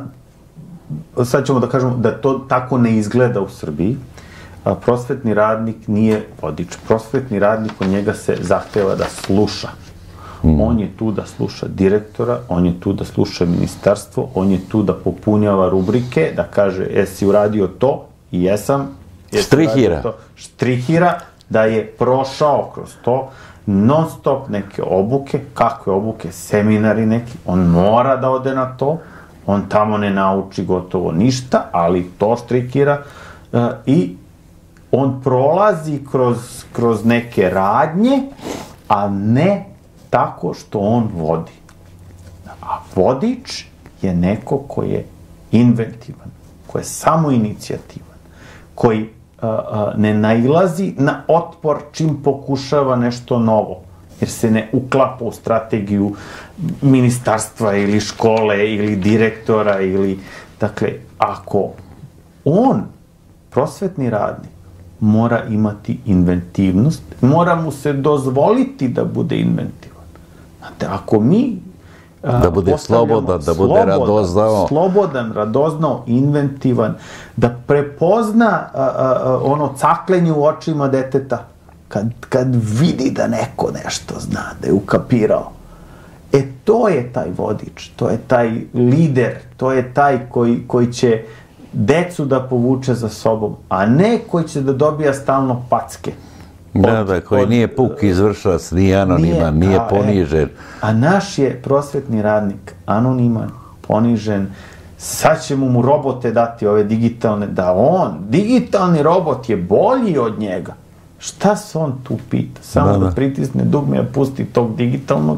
sad ćemo da kažemo da to tako ne izgleda u Srbiji, prosvetni radnik nije vodič. Prosvetni radnik, od njega se zahteva da sluša. On je tu da sluša direktora, on je tu da sluša ministarstvo, on je tu da popunjava rubrike, da kaže, jesi uradio to? I jesam. Štrihira. Štrihira, da je prošao kroz to, non stop neke obuke, kakve obuke, seminari neki, on mora da ode na to, on tamo ne nauči gotovo ništa, ali to štrikira i on prolazi kroz neke radnje, a ne tako što on vodi. A vodič je neko ko je inventivan, ko je samoinicijativan, koji ne nailazi na otpor čim pokušava nešto novo, jer se ne uklapa u strategiju ministarstva ili škole ili direktora ili... Dakle, ako on, prosvetni radnik, mora imati inventivnost, mora mu se dozvoliti da bude inventivan. Znate, ako mi da bude slobodan, da bude radoznao. Slobodan, radoznao, inventivan, da prepozna ono caklenje u očima deteta, kad vidi da neko nešto zna, da je ukapirao. To je taj vodič, to je taj lider, to je taj koji će decu da povuče za sobom, a ne koji će da dobija stalno packe. Da, koji nije puk izvršac, nije anoniman, nije ponižen. A naš je prosvetni radnik anoniman, ponižen, sad ćemo mu robote dati, ove digitalne, digitalni robot je bolji od njega. Šta se on tu pita? Samo da pritisne dugme, a pusti tog digitalnog.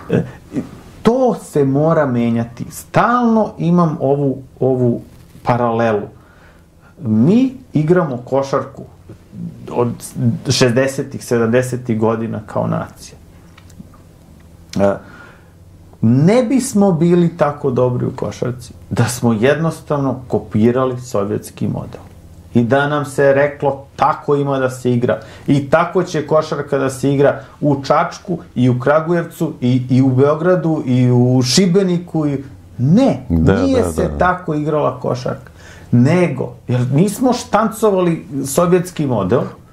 To se mora menjati. Stalno imam ovu paralelu. Mi igramo košarku od 60-ih, 70-ih godina kao nacija. Ne bismo bili tako dobri u košarci da smo jednostavno kopirali sovjetski model. I da nam se reklo tako ima da se igra. I tako će košarka da se igra u Čačku i u Kragujevcu i u Beogradu i u Šibeniku. Ne, nije se tako igrala košarka. Nego, jer nismo štancovali sovjetski model,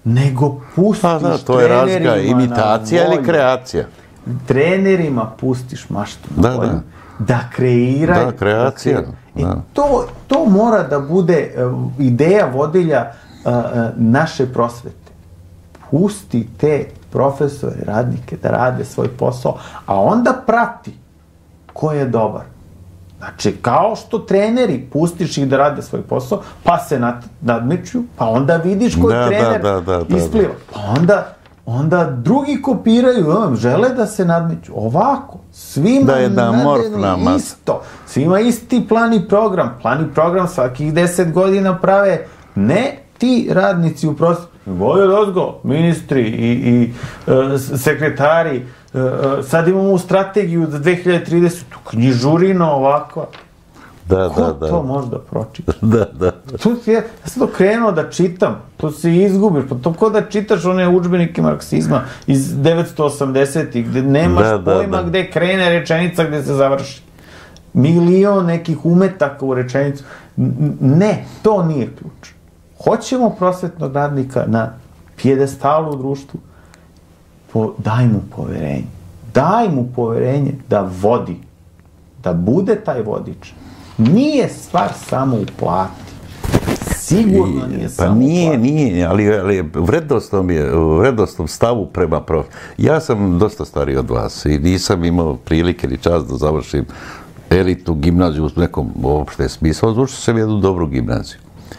nego pustiš trenerima. To je razlika, imitacija ili kreacija. Trenerima pustiš maštu na volju. Da kreiraju. Da, kreacija. To mora da bude ideja vodilja naše prosvete. Pusti te profesore, radnike da rade svoj posao, a onda prati ko je dobar. Znači, kao što treneri, pustiš ih da rade svoj posao, pa se nadmeću, pa onda vidiš koji trener ispliva. Pa onda drugi kopiraju, žele da se nadmeću. Ovako, svima nadmeno isto. Svima isti plan i program. Plan i program svakih 10 godina prave ne ti radnici u prosvetu, nego dozgo, ministri i sekretari. Sad imamo strategiju za 2030. Knjižurina ovakva. Ko to može da pročita? Ja sam to krenuo da čitam, to se izgubiš, pa to ko da čitaš one udžbenike marksizma iz 980-ih, gde nemaš pojma gde krene rečenica, gde se završi. Milion nekih umetaka u rečenicu. Ne, to nije ključ. Hoćemo prosvetnog radnika na pijedestalu u društvu, daj mu poverenje. Daj mu poverenje da vodi, da bude taj vodič. Nije stvar samo u plati. Sigurno nije samo u plati. Nije, ali vrednostnom stavu prema Ja sam dosta stariji od vas i nisam imao prilike ni čast da završim elitnu gimnaziju u nekom uopšte smislu. Završio sam jednu dobru gimnaziju.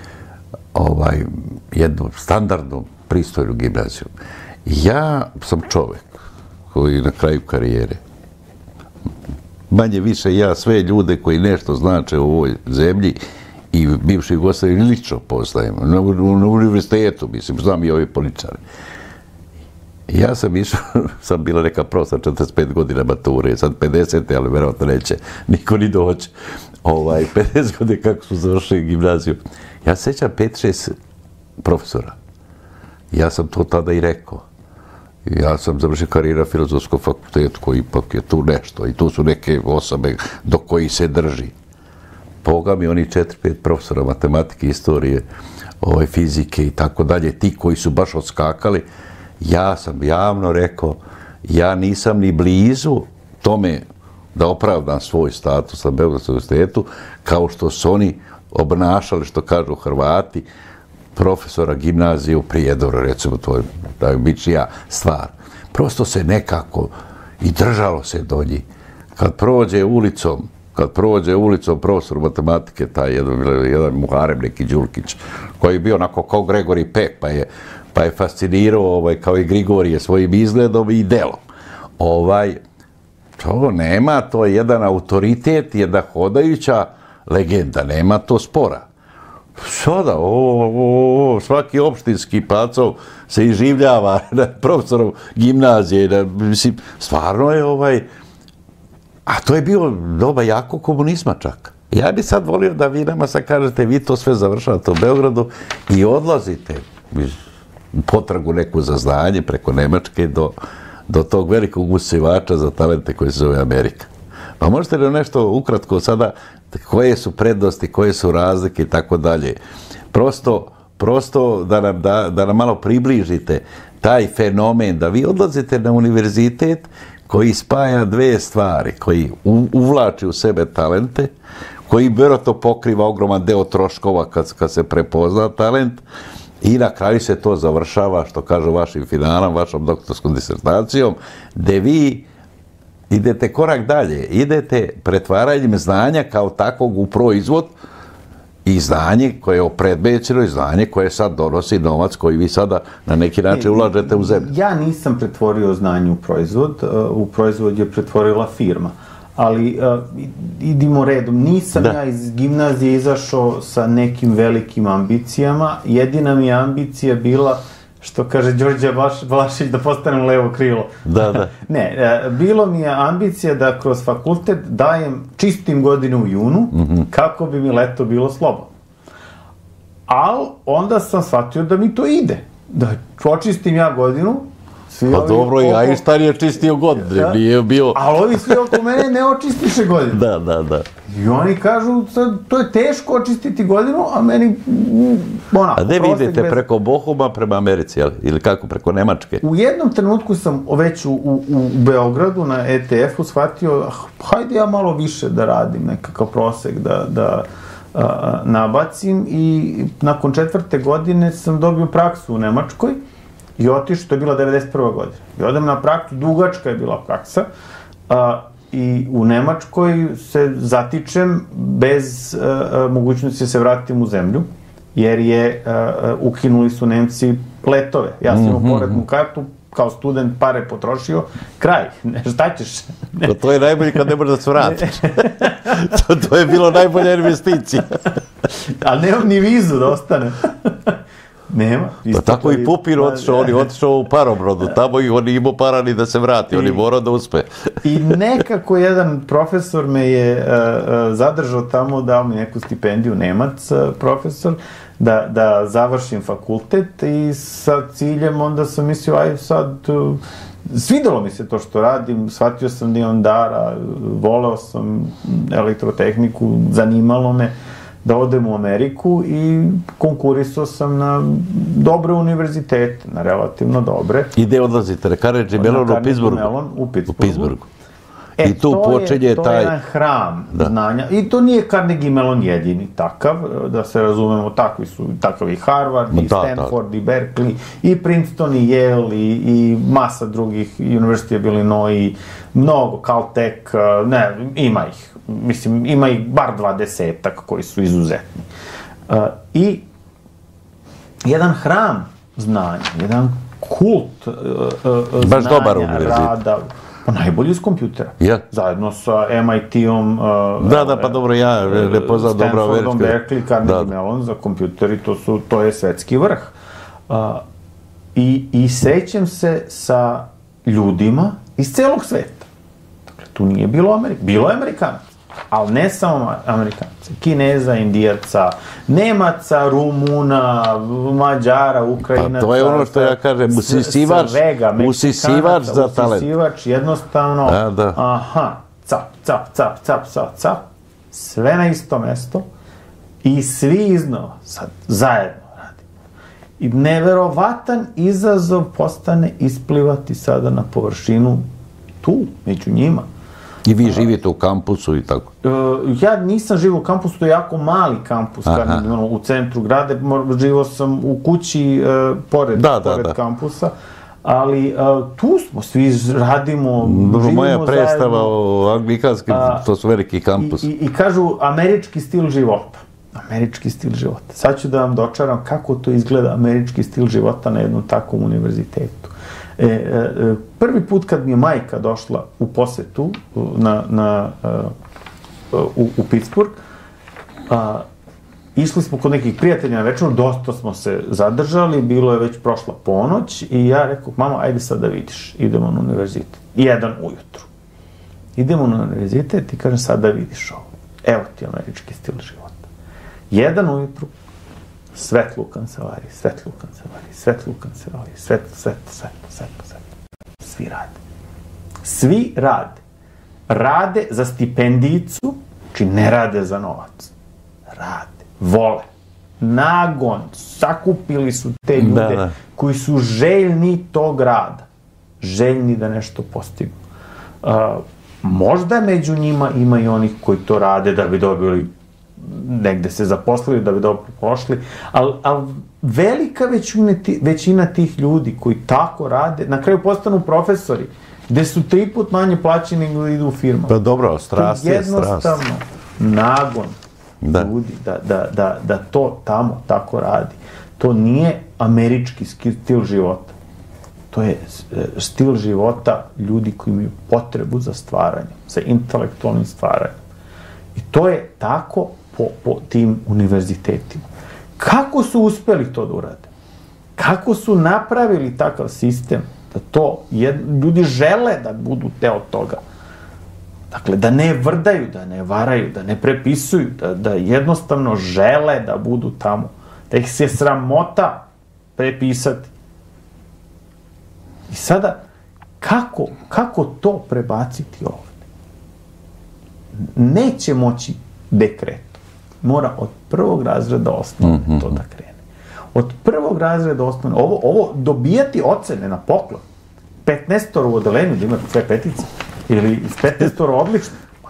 Jednu standardnu, pristojnu gimnaziju. Ja sam čovek koji na kraju karijere, manje više ja sve ljude koji nešto znače u ovoj zemlji i bivši Jugoslaviji lično poznajem. Na univerzitetu, mislim, znam i ovi političare. Ja sam išao, sam bila neka prosta 45 godina mature, sad 50, ali verovatno neće niko ni doći. 50 godina kako su završili gimnaziju. Ja sećam 5-6 profesora. Ja sam to tada i rekao. Ja sam završio karijeru na Filozofskom fakultetu, koji ipak je tu nešto i tu su neke osobe do kojih se drži. Boga mi oni 4-5 profesora matematike, istorije, fizike i tako dalje, ti koji su baš odskakali, ja sam javno rekao, ja nisam ni blizu tome da opravdam svoj status na Beogradskom univerzitetu, kao što su oni obnašali, što kažu Hrvati, profesora gimnazije u Prijedoru, recimo, to je bičija stvar. Prosto se nekako i držalo se do njih. Kad prođe ulicom profesor matematike, taj jedan Muharem, neki Đulkić, koji je bio onako kao Gregori Peck, pa je fascinirao kao i Grigorije svojim izgledom i delom. To nema, to je jedan autoritet, jedna hodajuća legenda, nema to spora. Sada, svaki opštinski pacov se iživljava profesorom gimnazije, mislim, stvarno je a to je bio doba jako komunizma čak. Ja bih sad volio da vi nama sad kažete, vi to sve završavate u Beogradu i odlazite u potragu neku za znanje preko Nemačke do tog velikog usivača za talente koji se zove Amerika. Pa možete li nešto ukratko sada, koje su prednosti, koje su razlike i tako dalje. Prosto da nam malo približite taj fenomen, da vi odlazite na univerzitet koji spaja dve stvari, koji uvlači u sebe talente, koji vjerojatno pokriva ogroman deo troškova kad se prepozna talent i na kraju se to završava, što kažu vašim finalom, vašom doktorskom disertacijom, gde vi idete korak dalje, idete pretvaranjem znanja kao takvog u proizvod i znanje koje je opredmećeno i znanje koje sad donosi novac koji vi sada na neki način ulažete u zemlju. Ja nisam pretvorio znanje u proizvod je pretvorila firma. Ali idimo redom, nisam ja iz gimnazije izašao sa nekim velikim ambicijama, jedina mi je ambicija bila, što kaže Đorđe Vlašić, da postanem levo krilo. Ne, bilo mi je ambicija da kroz fakultet dajem čistim godine u junu, kako bi mi leto bilo slobodno. Ali onda sam shvatio da mi to ide. Da očistim ja godinu, Pa dobro, i Einstein je čistio godine, nije bio... Ali ovi svi oko mene ne očistiše godinu. Da. I oni kažu, to je teško očistiti godinu, a meni, A gde vi idete, preko Bohuma prema Americi, ili kako, preko Nemačke? U jednom trenutku sam već u Beogradu na ETF-u shvatio, hajde ja malo više da radim, nekakav prosek da nabacim, i nakon 4. godine sam dobio praksu u Nemačkoj i otišao, to je bila 91. godina. I odem na praksu, dugačka je bila praksa, i u Nemačkoj se zatičem bez mogućnosti da se vratim u zemlju, jer ukinuli su Nemci letove. Ja sam imao porednu kartu, kao student pare potrošio, kraj, šta ćeš? To je najbolje kad ne možeš da se vratiš. To je bilo najbolja investicija. Ali nemam ni vizu da ostane. Nema. Pa tako i Pupin otišao, on je otišao u parobrodu, tamo i on imao para ni da se vrati, on je morao da uspe. I nekako jedan profesor me je zadržao tamo, dao mi neku stipendiju, Nemac profesor, da završim fakultet, i sa ciljem onda sam mislio, aj sad, svidelo mi se to što radim, shvatio sam da imam dara, voleo sam elektrotehniku, zanimalo me da odem u Ameriku, i konkurisao sam na dobre univerzitete, na relativno dobre. I gde odlazite? Na Carnegie Mellon u Pittsburghu? U Pittsburghu. I tu počinje taj... To je jedan hram znanja. I to nije Carnegie Mellon jedini takav, da se razumemo, takav i Harvard, i Stanford, i Berkeley, i Princeton, i Yale, i masa drugih, University of Illinois, i mnogo, Caltech, ne, ima ih. Mislim, ima ih bar 20-ak koji su izuzetni. I jedan hram znanja, jedan kult znanja, rada, pa najbolji iz kompjutera. Zajedno sa MIT-om, pa dobro, ja ne poznam dobro Stanfordom, Berkeley, Carnegie Mellon za kompjuteri, to je svetski vrh. I srećem se sa ljudima iz celog sveta. Dakle, tu nije bilo Amerika. Bilo je Amerikanaca, ali ne samo Amerikanci. Kineza, Indijaca, Nemaca, Rumuna, Mađara, Ukrajinaca. Pa to je ono što ja kažem, usisivač za talent. Usisivač, jednostavno, aha, cap, sve na isto mesto, i svi iznova, sad, zajedno radimo. I neverovatan izazov postane isplivati sada na površinu tu, među njima. I vi živite u kampusu i tako? Ja nisam živio u kampusu, to je jako mali kampus, u centru grada, živio sam u kući pored kampusa, ali tu smo, svi radimo, živimo zajedno. Moja predstava o anglikanskim, to su veliki kampus. I kažu američki stil života. Američki stil života. Sad ću da vam dočaram kako to izgleda američki stil života na jednom takvom univerzitetu. Prvi put kad mi je majka došla u posetu u Pittsburgh, išli smo kod nekih prijatelja na večer, dosta smo se zadržali, bilo je već prošla ponoć, i ja rekao, mama, ajde sad da vidiš, idemo na univerzitet. 1 ujutru. Idemo na univerzitet i kažem, sad da vidiš ovo. Evo ti američki stil života. 1 ujutru, svetlo u kancelariji, svi rade. Svi rade. Rade za stipendijicu, či ne rade za novac. Rade. Vole. Nagon. Sakupili su te ljude koji su željni tog rada. Željni da nešto postignu. Možda među njima ima i onih koji to rade da bi dobili, negde se zaposlili, da bi dobro pošli, ali velika većina tih ljudi koji tako rade, na kraju postanu profesori, gde su 3 put manje plaćeni nego idu u firmu. Pa dobro, strast je strast. Jednostavno, nagon ljudi da to tamo tako radi. To nije američki stil života. To je stil života ljudi koji imaju potrebu za stvaranjem, za intelektualnim stvaranjem. I to je tako po tim univerzitetima. Kako su uspeli to da urade? Kako su napravili takav sistem da to ljudi žele da budu deo toga? Dakle, da ne vrdaju, da ne varaju, da ne prepisuju, da jednostavno žele da budu tamo. Da ih se sramota prepisati. I sada, kako to prebaciti ovde? Neće moći dekretom. Mora od prvog razreda osnovne to da krene. Od prvog razreda osnovne, ovo dobijati ocene na poklon, 15 u odelenju da imate sve petice, ili iz 15 odlično,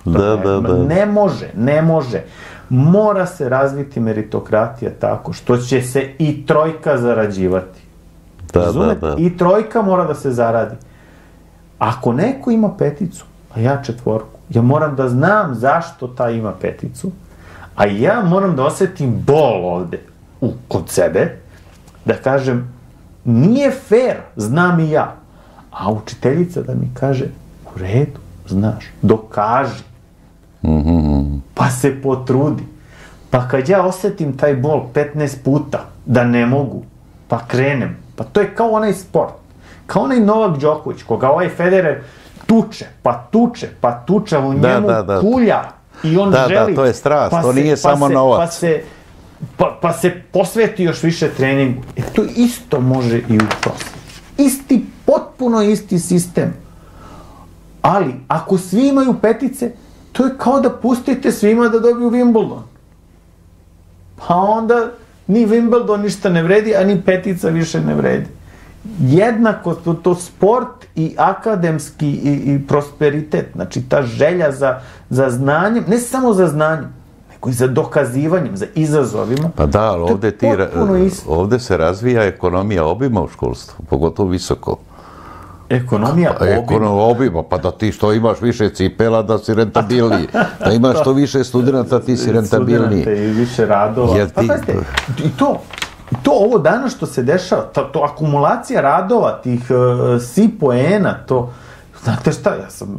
ne može. Mora se razviti meritokratija tako što će se i trojka zarađivati. Razumete? I trojka mora da se zaradi. Ako neko ima peticu, a ja 4, ja moram da znam zašto ta ima peticu, a ja moram da osetim bol ovde kod sebe, da kažem, nije fair, znam i ja. A učiteljica da mi kaže, u redu, znaš, dokaži. Pa se potrudi. Pa kad ja osetim taj bol 15 puta, da ne mogu, pa krenem. Pa to je kao onaj sport. Kao onaj Novak Đoković, koga ovaj Federer tuče, u njemu kulja. I on želi... Da, to je strast, to nije samo novac. Pa se posveti još više treningu. To isto može i u prosveti. Potpuno isti sistem. Ali, ako svi imaju petice, to je kao da pustite svima da dobiju Wimbledon. Pa onda ni Wimbledon ništa ne vredi, a ni petica više ne vredi. Jednako to sport i akademski i prosperitet, znači ta želja za znanjem, ne samo za znanjem, nego i za dokazivanjem, za izazovima. Pa da, ali ovde se razvija ekonomija obima u školstvu, pogotovo visoko. Ekonomija obima, pa da ti što imaš više cipela da si rentabilniji, da imaš što više studenta ti si rentabilniji. Studenta i više radova. Pa pazite, i to ovo danas što se dešava, to akumulacija radova, tih si poena, to, znate šta, ja sam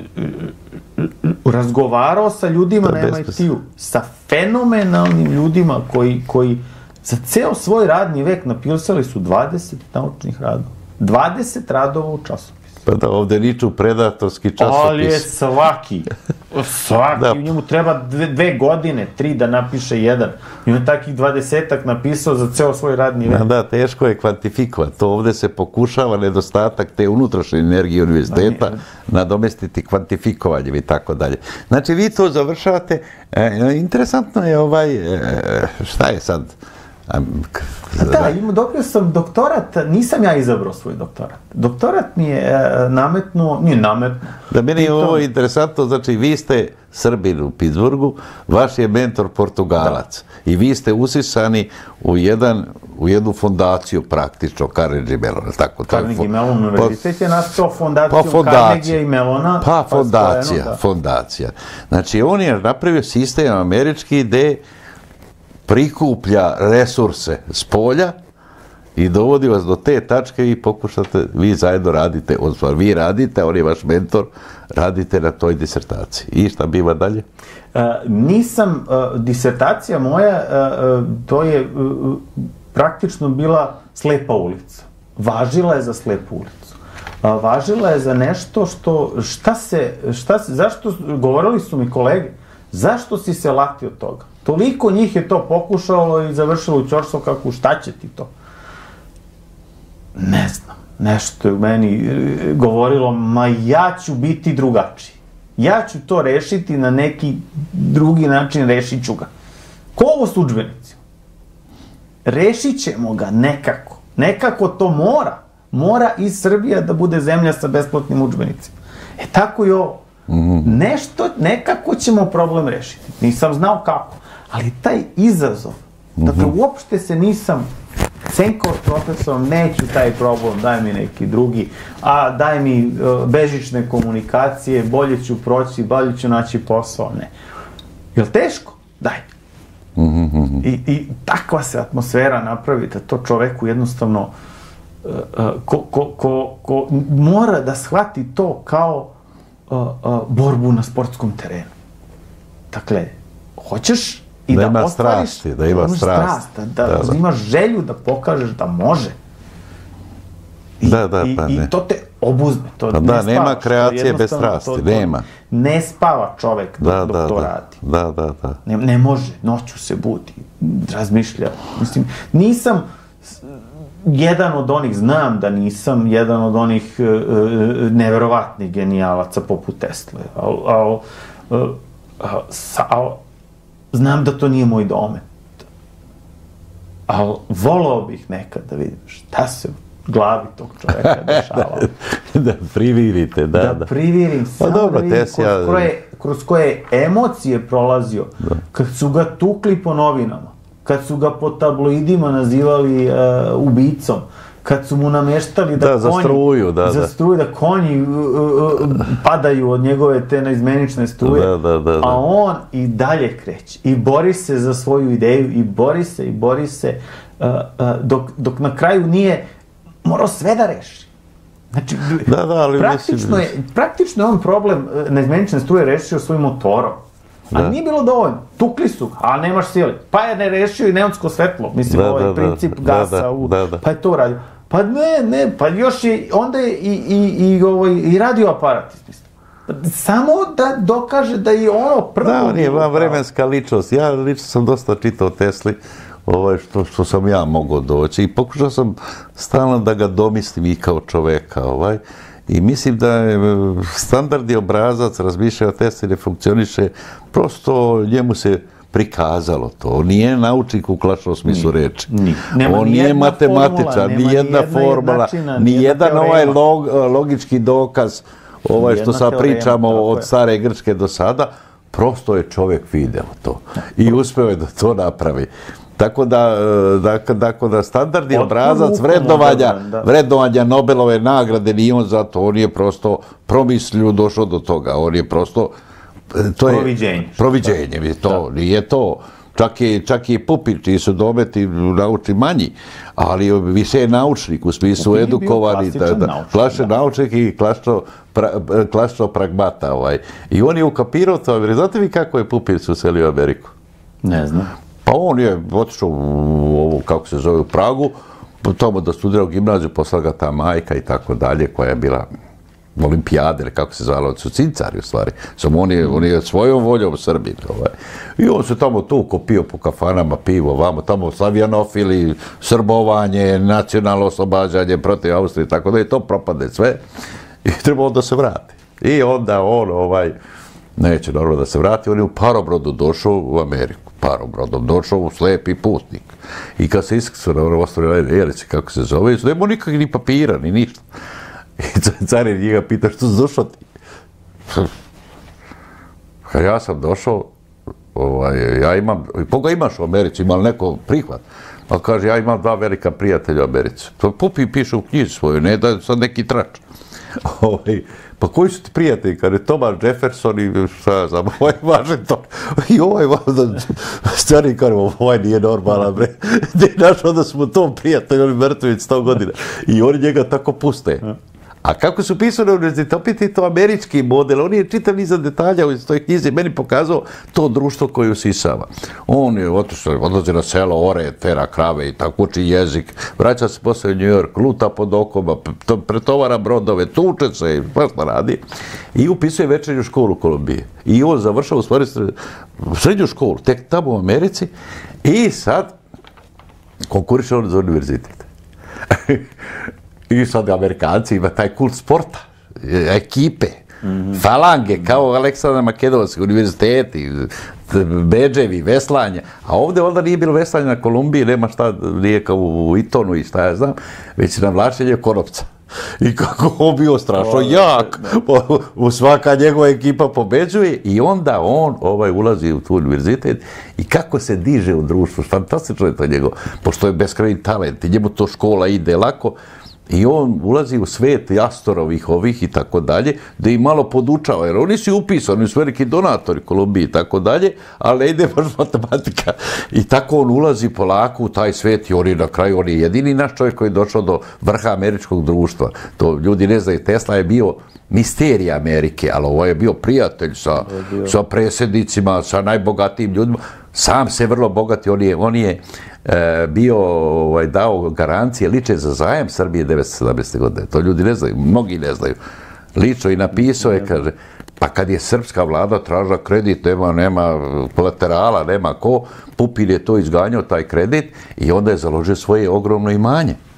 razgovarao sa ljudima na MIT-u, sa fenomenalnim ljudima koji za ceo svoj radni vek napisali su 20 naučnih radova. 20 radova u časopisu. Pa da, ovde niču predatorski časopis. Ali je svaki, u njemu treba 2 godine, 3 da napiše jedan. I on takih 20-ak napisao za ceo svoj radni vek. Da, teško je kvantifikovati. To ovde se pokušava nedostatak te unutrašnje energije univerziteta nadomestiti kvantifikovanjem i tako dalje. Znači, vi to završavate. Interesantno je šta je sad? Da, dobio sam doktorat, nisam ja izabrao svoj doktorat. Doktorat mi je nije nametnuo. Da, meni je ovo interesantno, znači vi ste Srbin u Pittsburghu, vaš je mentor Portugalac i vi ste usisani u jednu fondaciju praktično, Carnegie Mellon, tako? Carnegie Mellon univerzitet je nastao fondacijom Carnegie i Mellona. Pa fondacija. Znači on je napravio sistem američki gde prikuplja resurse s polja i dovodi vas do te tačke i pokušate, vi zajedno radite, odnosno vi radite, on je vaš mentor, radite na toj disertaciji. I šta biva dalje? Nisam, disertacija moja, to je praktično bila slepa ulica. Važila je za slepu ulicu. Važila je za nešto zašto, govorili su mi kolege, zašto si se latio od toga? Toliko njih je to pokušalo i završilo u ćorsokakvu, šta će ti to? Ne znam, nešto je u meni govorilo, ma ja ću biti drugačiji. Ja ću to rešiti na neki drugi način, rešit ću ga. Ko ovo s udžbenicima? Rešit ćemo ga nekako. Nekako to mora. Mora i Srbija da bude zemlja sa besplatnim udžbenicima. Tako i ovo. Nekako ćemo problem rešiti. Nisam znao kako. Ali taj izazov, dakle, uopšte se nisam cenkao s profesorom, neću taj problem, daj mi neki drugi, a daj mi bežične komunikacije, bolje ću proći, bolje ću naći posao, ne. Je li teško? Daj. I takva se atmosfera napravi da to čoveku jednostavno ko mora da shvati to kao borbu na sportskom terenu. Dakle, hoćeš i da ostvariš, da ima strast, da imaš želju da pokažeš da može. I to te obuzme. Da, nema kreacije bez strasti, nema. Ne spava čovek dok to radi. Da. Ne može, noću se budi, razmišlja. Mislim, nisam jedan od onih, znam da nisam jedan od onih neverovatnih genijalaca poput Tesle, ali znam da to nije moj domet. Ali volao bih nekad da vidim šta se u glavi tog čoveka dešava. Da privirite, da. Da privirim, samo da vidim kroz koje emocije prolazio. Kad su ga tukli po novinama, kad su ga po tabloidima nazivali ubicom, kad su mu nameštali da konji... Za struju, da konji padaju od njegove te neizmenične struje. A on i dalje kreće. I bori se za svoju ideju, i bori se, dok na kraju nije morao sve da reši. Znači, praktično je on problem neizmenične struje rešio svojim motorom. A nije bilo dovoljno. Tukli su, a nemaš sile. Pa je ne rešio i neonsko svetlo. Mislim, ovaj princip gasa, pa je to uradio. Pa ne, pa još je, onda je i radio aparat. Samo da dokaže da je ono prvo... Da, on je vremenska ličnost. Ja lično sam dosta čitao Tesli, što sam ja mogao doći. I pokušao sam stalno da ga domislim i kao čoveka. I mislim da je standardni obrazac razmišljanja o Tesli ne funkcioniše, prosto njemu se prikazalo to. On nije naučnik u klasičnom smislu reči. On nije matematičar, ni jedna formula, ni jedan logički dokaz, što sad pričamo od stare Grčke do sada, prosto je čovjek video to i uspeo je da to napravi. Tako da standardni obrazac vrednovanja Nobelove nagrade nije on zato, on je prosto promislio došao do toga, on je prosto proviđenje, nije to. Čak i Pupin, čiji su dometi naučni manji, ali više je naučnik u smislu edukovani, klasičan naučnik i klasično pragmata. I on je ukapirao to, znate vi kako je Pupin se uselio u Ameriku? Ne znam. Pa on je otišao u ovu, kako se zove, u Pragu, tamo da studirao gimnaziju, poslala ga ta majka i tako dalje, koja je bila olimpijade, ili kako se zvala, od su cincari u stvari. Samo on je svojom voljom Srbin. I on se tamo tu kopio po kafanama, pivo, vamo, tamo slavijanofili, srbovanje, nacionalno oslobađanje protiv Austrije, tako da je to propade sve. I trebalo da se vrati. I onda on, neće normalno da se vrati, on je u parobrodu došao u Ameriku. Parobrodom došao u slepi putnik. I kad se iskrcao na ostrovnoj Jelici, kako se zove, nema nikakvih ni papira, ni ništa. I carin njega pita, što si došao ti? Ja sam došao, ja imam, koga imaš u Americi, ima li neko prihvat? A kaže, ja imam 2 velika prijatelja u Americi. Pupi piše u knjizi svoju, ne da sad neki trač. Pa koji su ti prijatelji? Kaže, Thomas Jefferson i šta ja znam, Washington. I stari kaže, nije normalan, bre. Gdje je našao da smo tom prijatelji, oni mrtvi 100 godina. I oni njega tako puste. A kako su pisali na univerzitetu, opet je to američki model, on je čitav niz detalja u toj knjizi meni pokazao to društvo koje usisava. On je odlazi na selo, ore, tera krave i tako, uči jezik, vraća se posle u New York, luta pod okoma, pretovara brodove, tuče se i šta radi. I upisuje večernju školu u Kolumbiji. I on završava u stvari srednju školu, tek tamo u Americi i sad konkuriše on za univerzitet. I sad Amerikanci ima taj kult sporta, ekipe, falange, kao Aleksandar Makedonski, univerziteti, bedževi, veslanje. A ovdje onda nije bilo veslanje na Kolumbiji, nema šta, nije kao u Itonu i šta ja znam, već navlačenje konopca. I kako on bio strašno jak, svaka njegova ekipa pobeđuje i onda on ulazi u tu univerzitet i kako se diže u društvu, fantastično je to njegov, pošto je beskrajni talent i njemu to škola ide lako. I on ulazi u svet Astorovih ovih i tako dalje, da ih malo podučava, jer oni su upisani, oni su veliki donatori Kolumbiji i tako dalje, ali ne ide baš matematika. I tako on ulazi polako u taj svet i on je na kraju, on je jedini naš čovjek koji je došao do vrha američkog društva. To ljudi ne znaju, Tesla je bio misterija Amerike, ali ovo je bio prijatelj sa predsjednicima, sa najbogatijim ljudima. Sam se vrlo bogati, on je bio dao garancije liče za zajem Srbije 1917. godine. To ljudi ne znaju, mnogi ne znaju. Lično i napisao je, kaže, pa kad je srpska vlada tražila kredit, nema kolaterala, nema ko, Pupin je to izganjao, taj kredit, i onda je založio svoje ogromno imanje.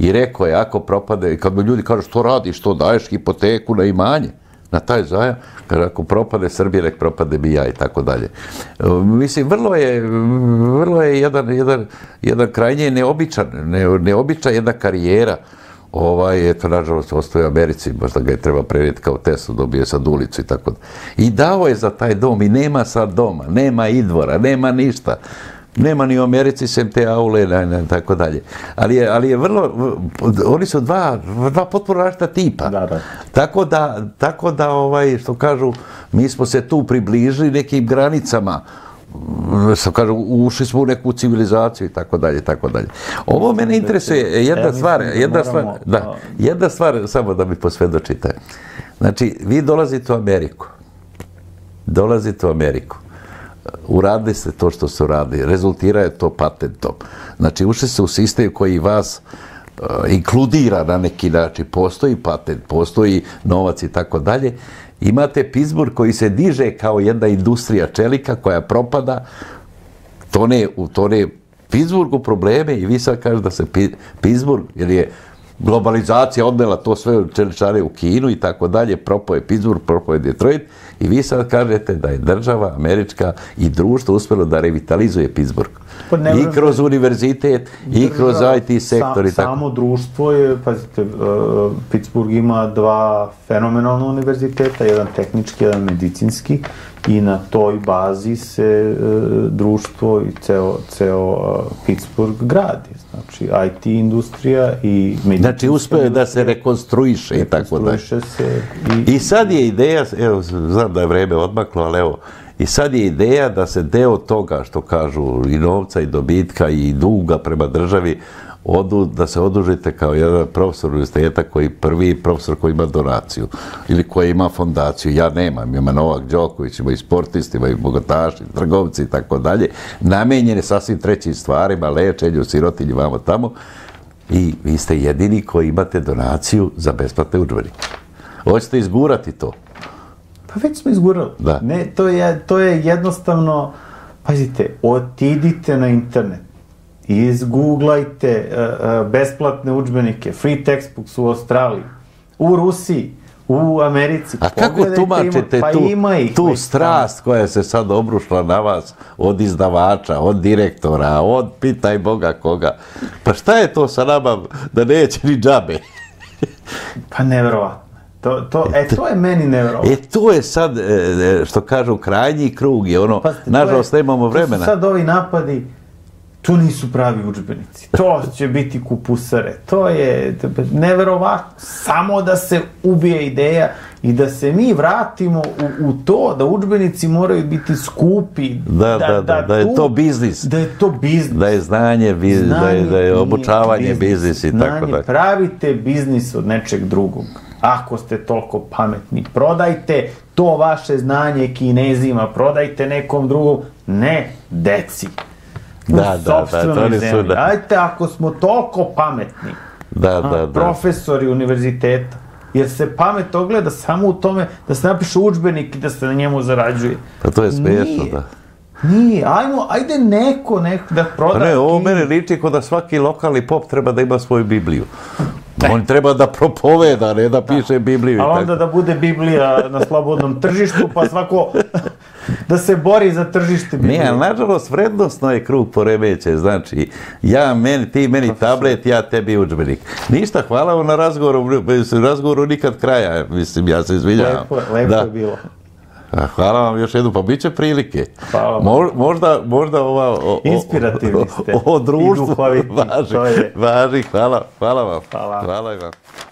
i rekao je, ako propade, kad mi ljudi kažu što radiš, što daješ hipoteku na imanje, na taj zajam, kaže, ako propade Srbija, nek propade bi ja i tako dalje. Mislim, vrlo je jedan krajnje neobičan jedna karijera. Eto, nažalost, ostaje u Americi, možda ga je treba prenijeti kao Teslu, dobio sad ulicu i tako da. I dao je za taj dom i nema sad doma, nema idvora, nema ništa. Nema ni u Americi sem te aule, tako dalje. Ali je vrlo, oni su dva potpuno različita tipa. Tako da, što kažu, mi smo se tu približili nekim granicama, što kažu, ušli smo u neku civilizaciju i tako dalje, tako dalje. Ovo mene interesuje, jedna stvar, samo da mi posvjedočite. Znači, vi dolazite u Ameriku, uradili ste to što ste uradili, rezultira je to patentom. Znači, ušli ste u sistem koji vas inkludira na neki način, postoji patent, postoji novac i tako dalje. Imate Pittsburgh koji se diže kao jedna industrija čelika koja propada, tone Pittsburghu probleme i vi sad kažete da se Pittsburgh, jer je globalizacija odnela to sve čeličare u Kinu i tako dalje, propao je Pittsburgh, propao je Detroit i vi sad kažete da je država američka i društvo uspjelo da revitalizuje Pittsburgh. I kroz univerzitet, i kroz IT sektor i tako. Samo društvo je, pazite, Pittsburgh ima dva fenomenalna univerziteta, jedan tehnički, jedan medicinski i na toj bazi se društvo i ceo Pittsburgh gradi. Znači, IT industrija i medicinska. Znači, uspeo je da se rekonstruiše i tako dalje. I sad je ideja, evo, znam da je vreme odmaklo, ali evo, i sad je ideja da se deo toga, što kažu, i novca, i dobitka, i duga prema državi, da se odužite kao jedan profesor univerziteta koji prvi profesor koji ima donaciju ili koji ima fondaciju. Ja nemam, ima Novak Đoković, ima i sportisti, ima i bogataši, trgovci i tako dalje, namenjene sasvim trećim stvarima, lečenju, sirotinji, vamo tamo, i vi ste jedini koji imate donaciju za besplatne udžbenike. Hoćete izgurati to? Pa već smo izgurali. Ne, to je jednostavno, pazite, otidite na internet, izguglajte besplatne udžbenike, free textbooks u Australiji, u Rusiji, u Americi. A kako tumačite tu strast koja se sad obrušla na vas od izdavača, od direktora, od pitaj Boga koga? Pa šta je to sa nama da neće ni džabe? Pa nevjerovatno. To je meni nevjerovatno. To je sad, što kažu, krajnji krug i ono, nažalost, nemamo vremena. To su sad ovi napadi, to nisu pravi udžbenici, to će biti kupusare, to je nevjerovatno, samo da se ubije ideja i da se mi vratimo u to da udžbenici moraju biti skupi. Da je to biznis. Da je to biznis. Da je znanje, da je obučavanje biznis i tako da. Pravite biznis od nečeg drugog. Ako ste toliko pametni, prodajte to vaše znanje Kinezima, prodajte nekom drugom, ne deci. U sopstvenoj zemlji. Ajte, ako smo toliko pametni, profesori univerziteta, jer se pamet ogleda samo u tome da se napiše udžbenik i da se na njemu zarađuje. Pa to je smiješno, da. Nije, ajde neko da proda. Ne, ovo mene liči kao da svaki lokalni pop treba da ima svoju Bibliju. On treba da propoveda, ne da piše Bibliju. A onda da bude Biblija na slobodnom tržištu, pa svako da se bori za tržište Biblije. Ne, ali nažalost vrednostno je krug poremeće, znači ti meni tablet, ja tebi udžbenik. Ništa, hvala vam na razgovoru nikad kraja, mislim, ja se izvinjavam. Lepo je bilo. Hvala vam još jednu, pa bit će prilike. Možda ova... Inspirativni ste. O društvu važi. Hvala vam. Hvala vam.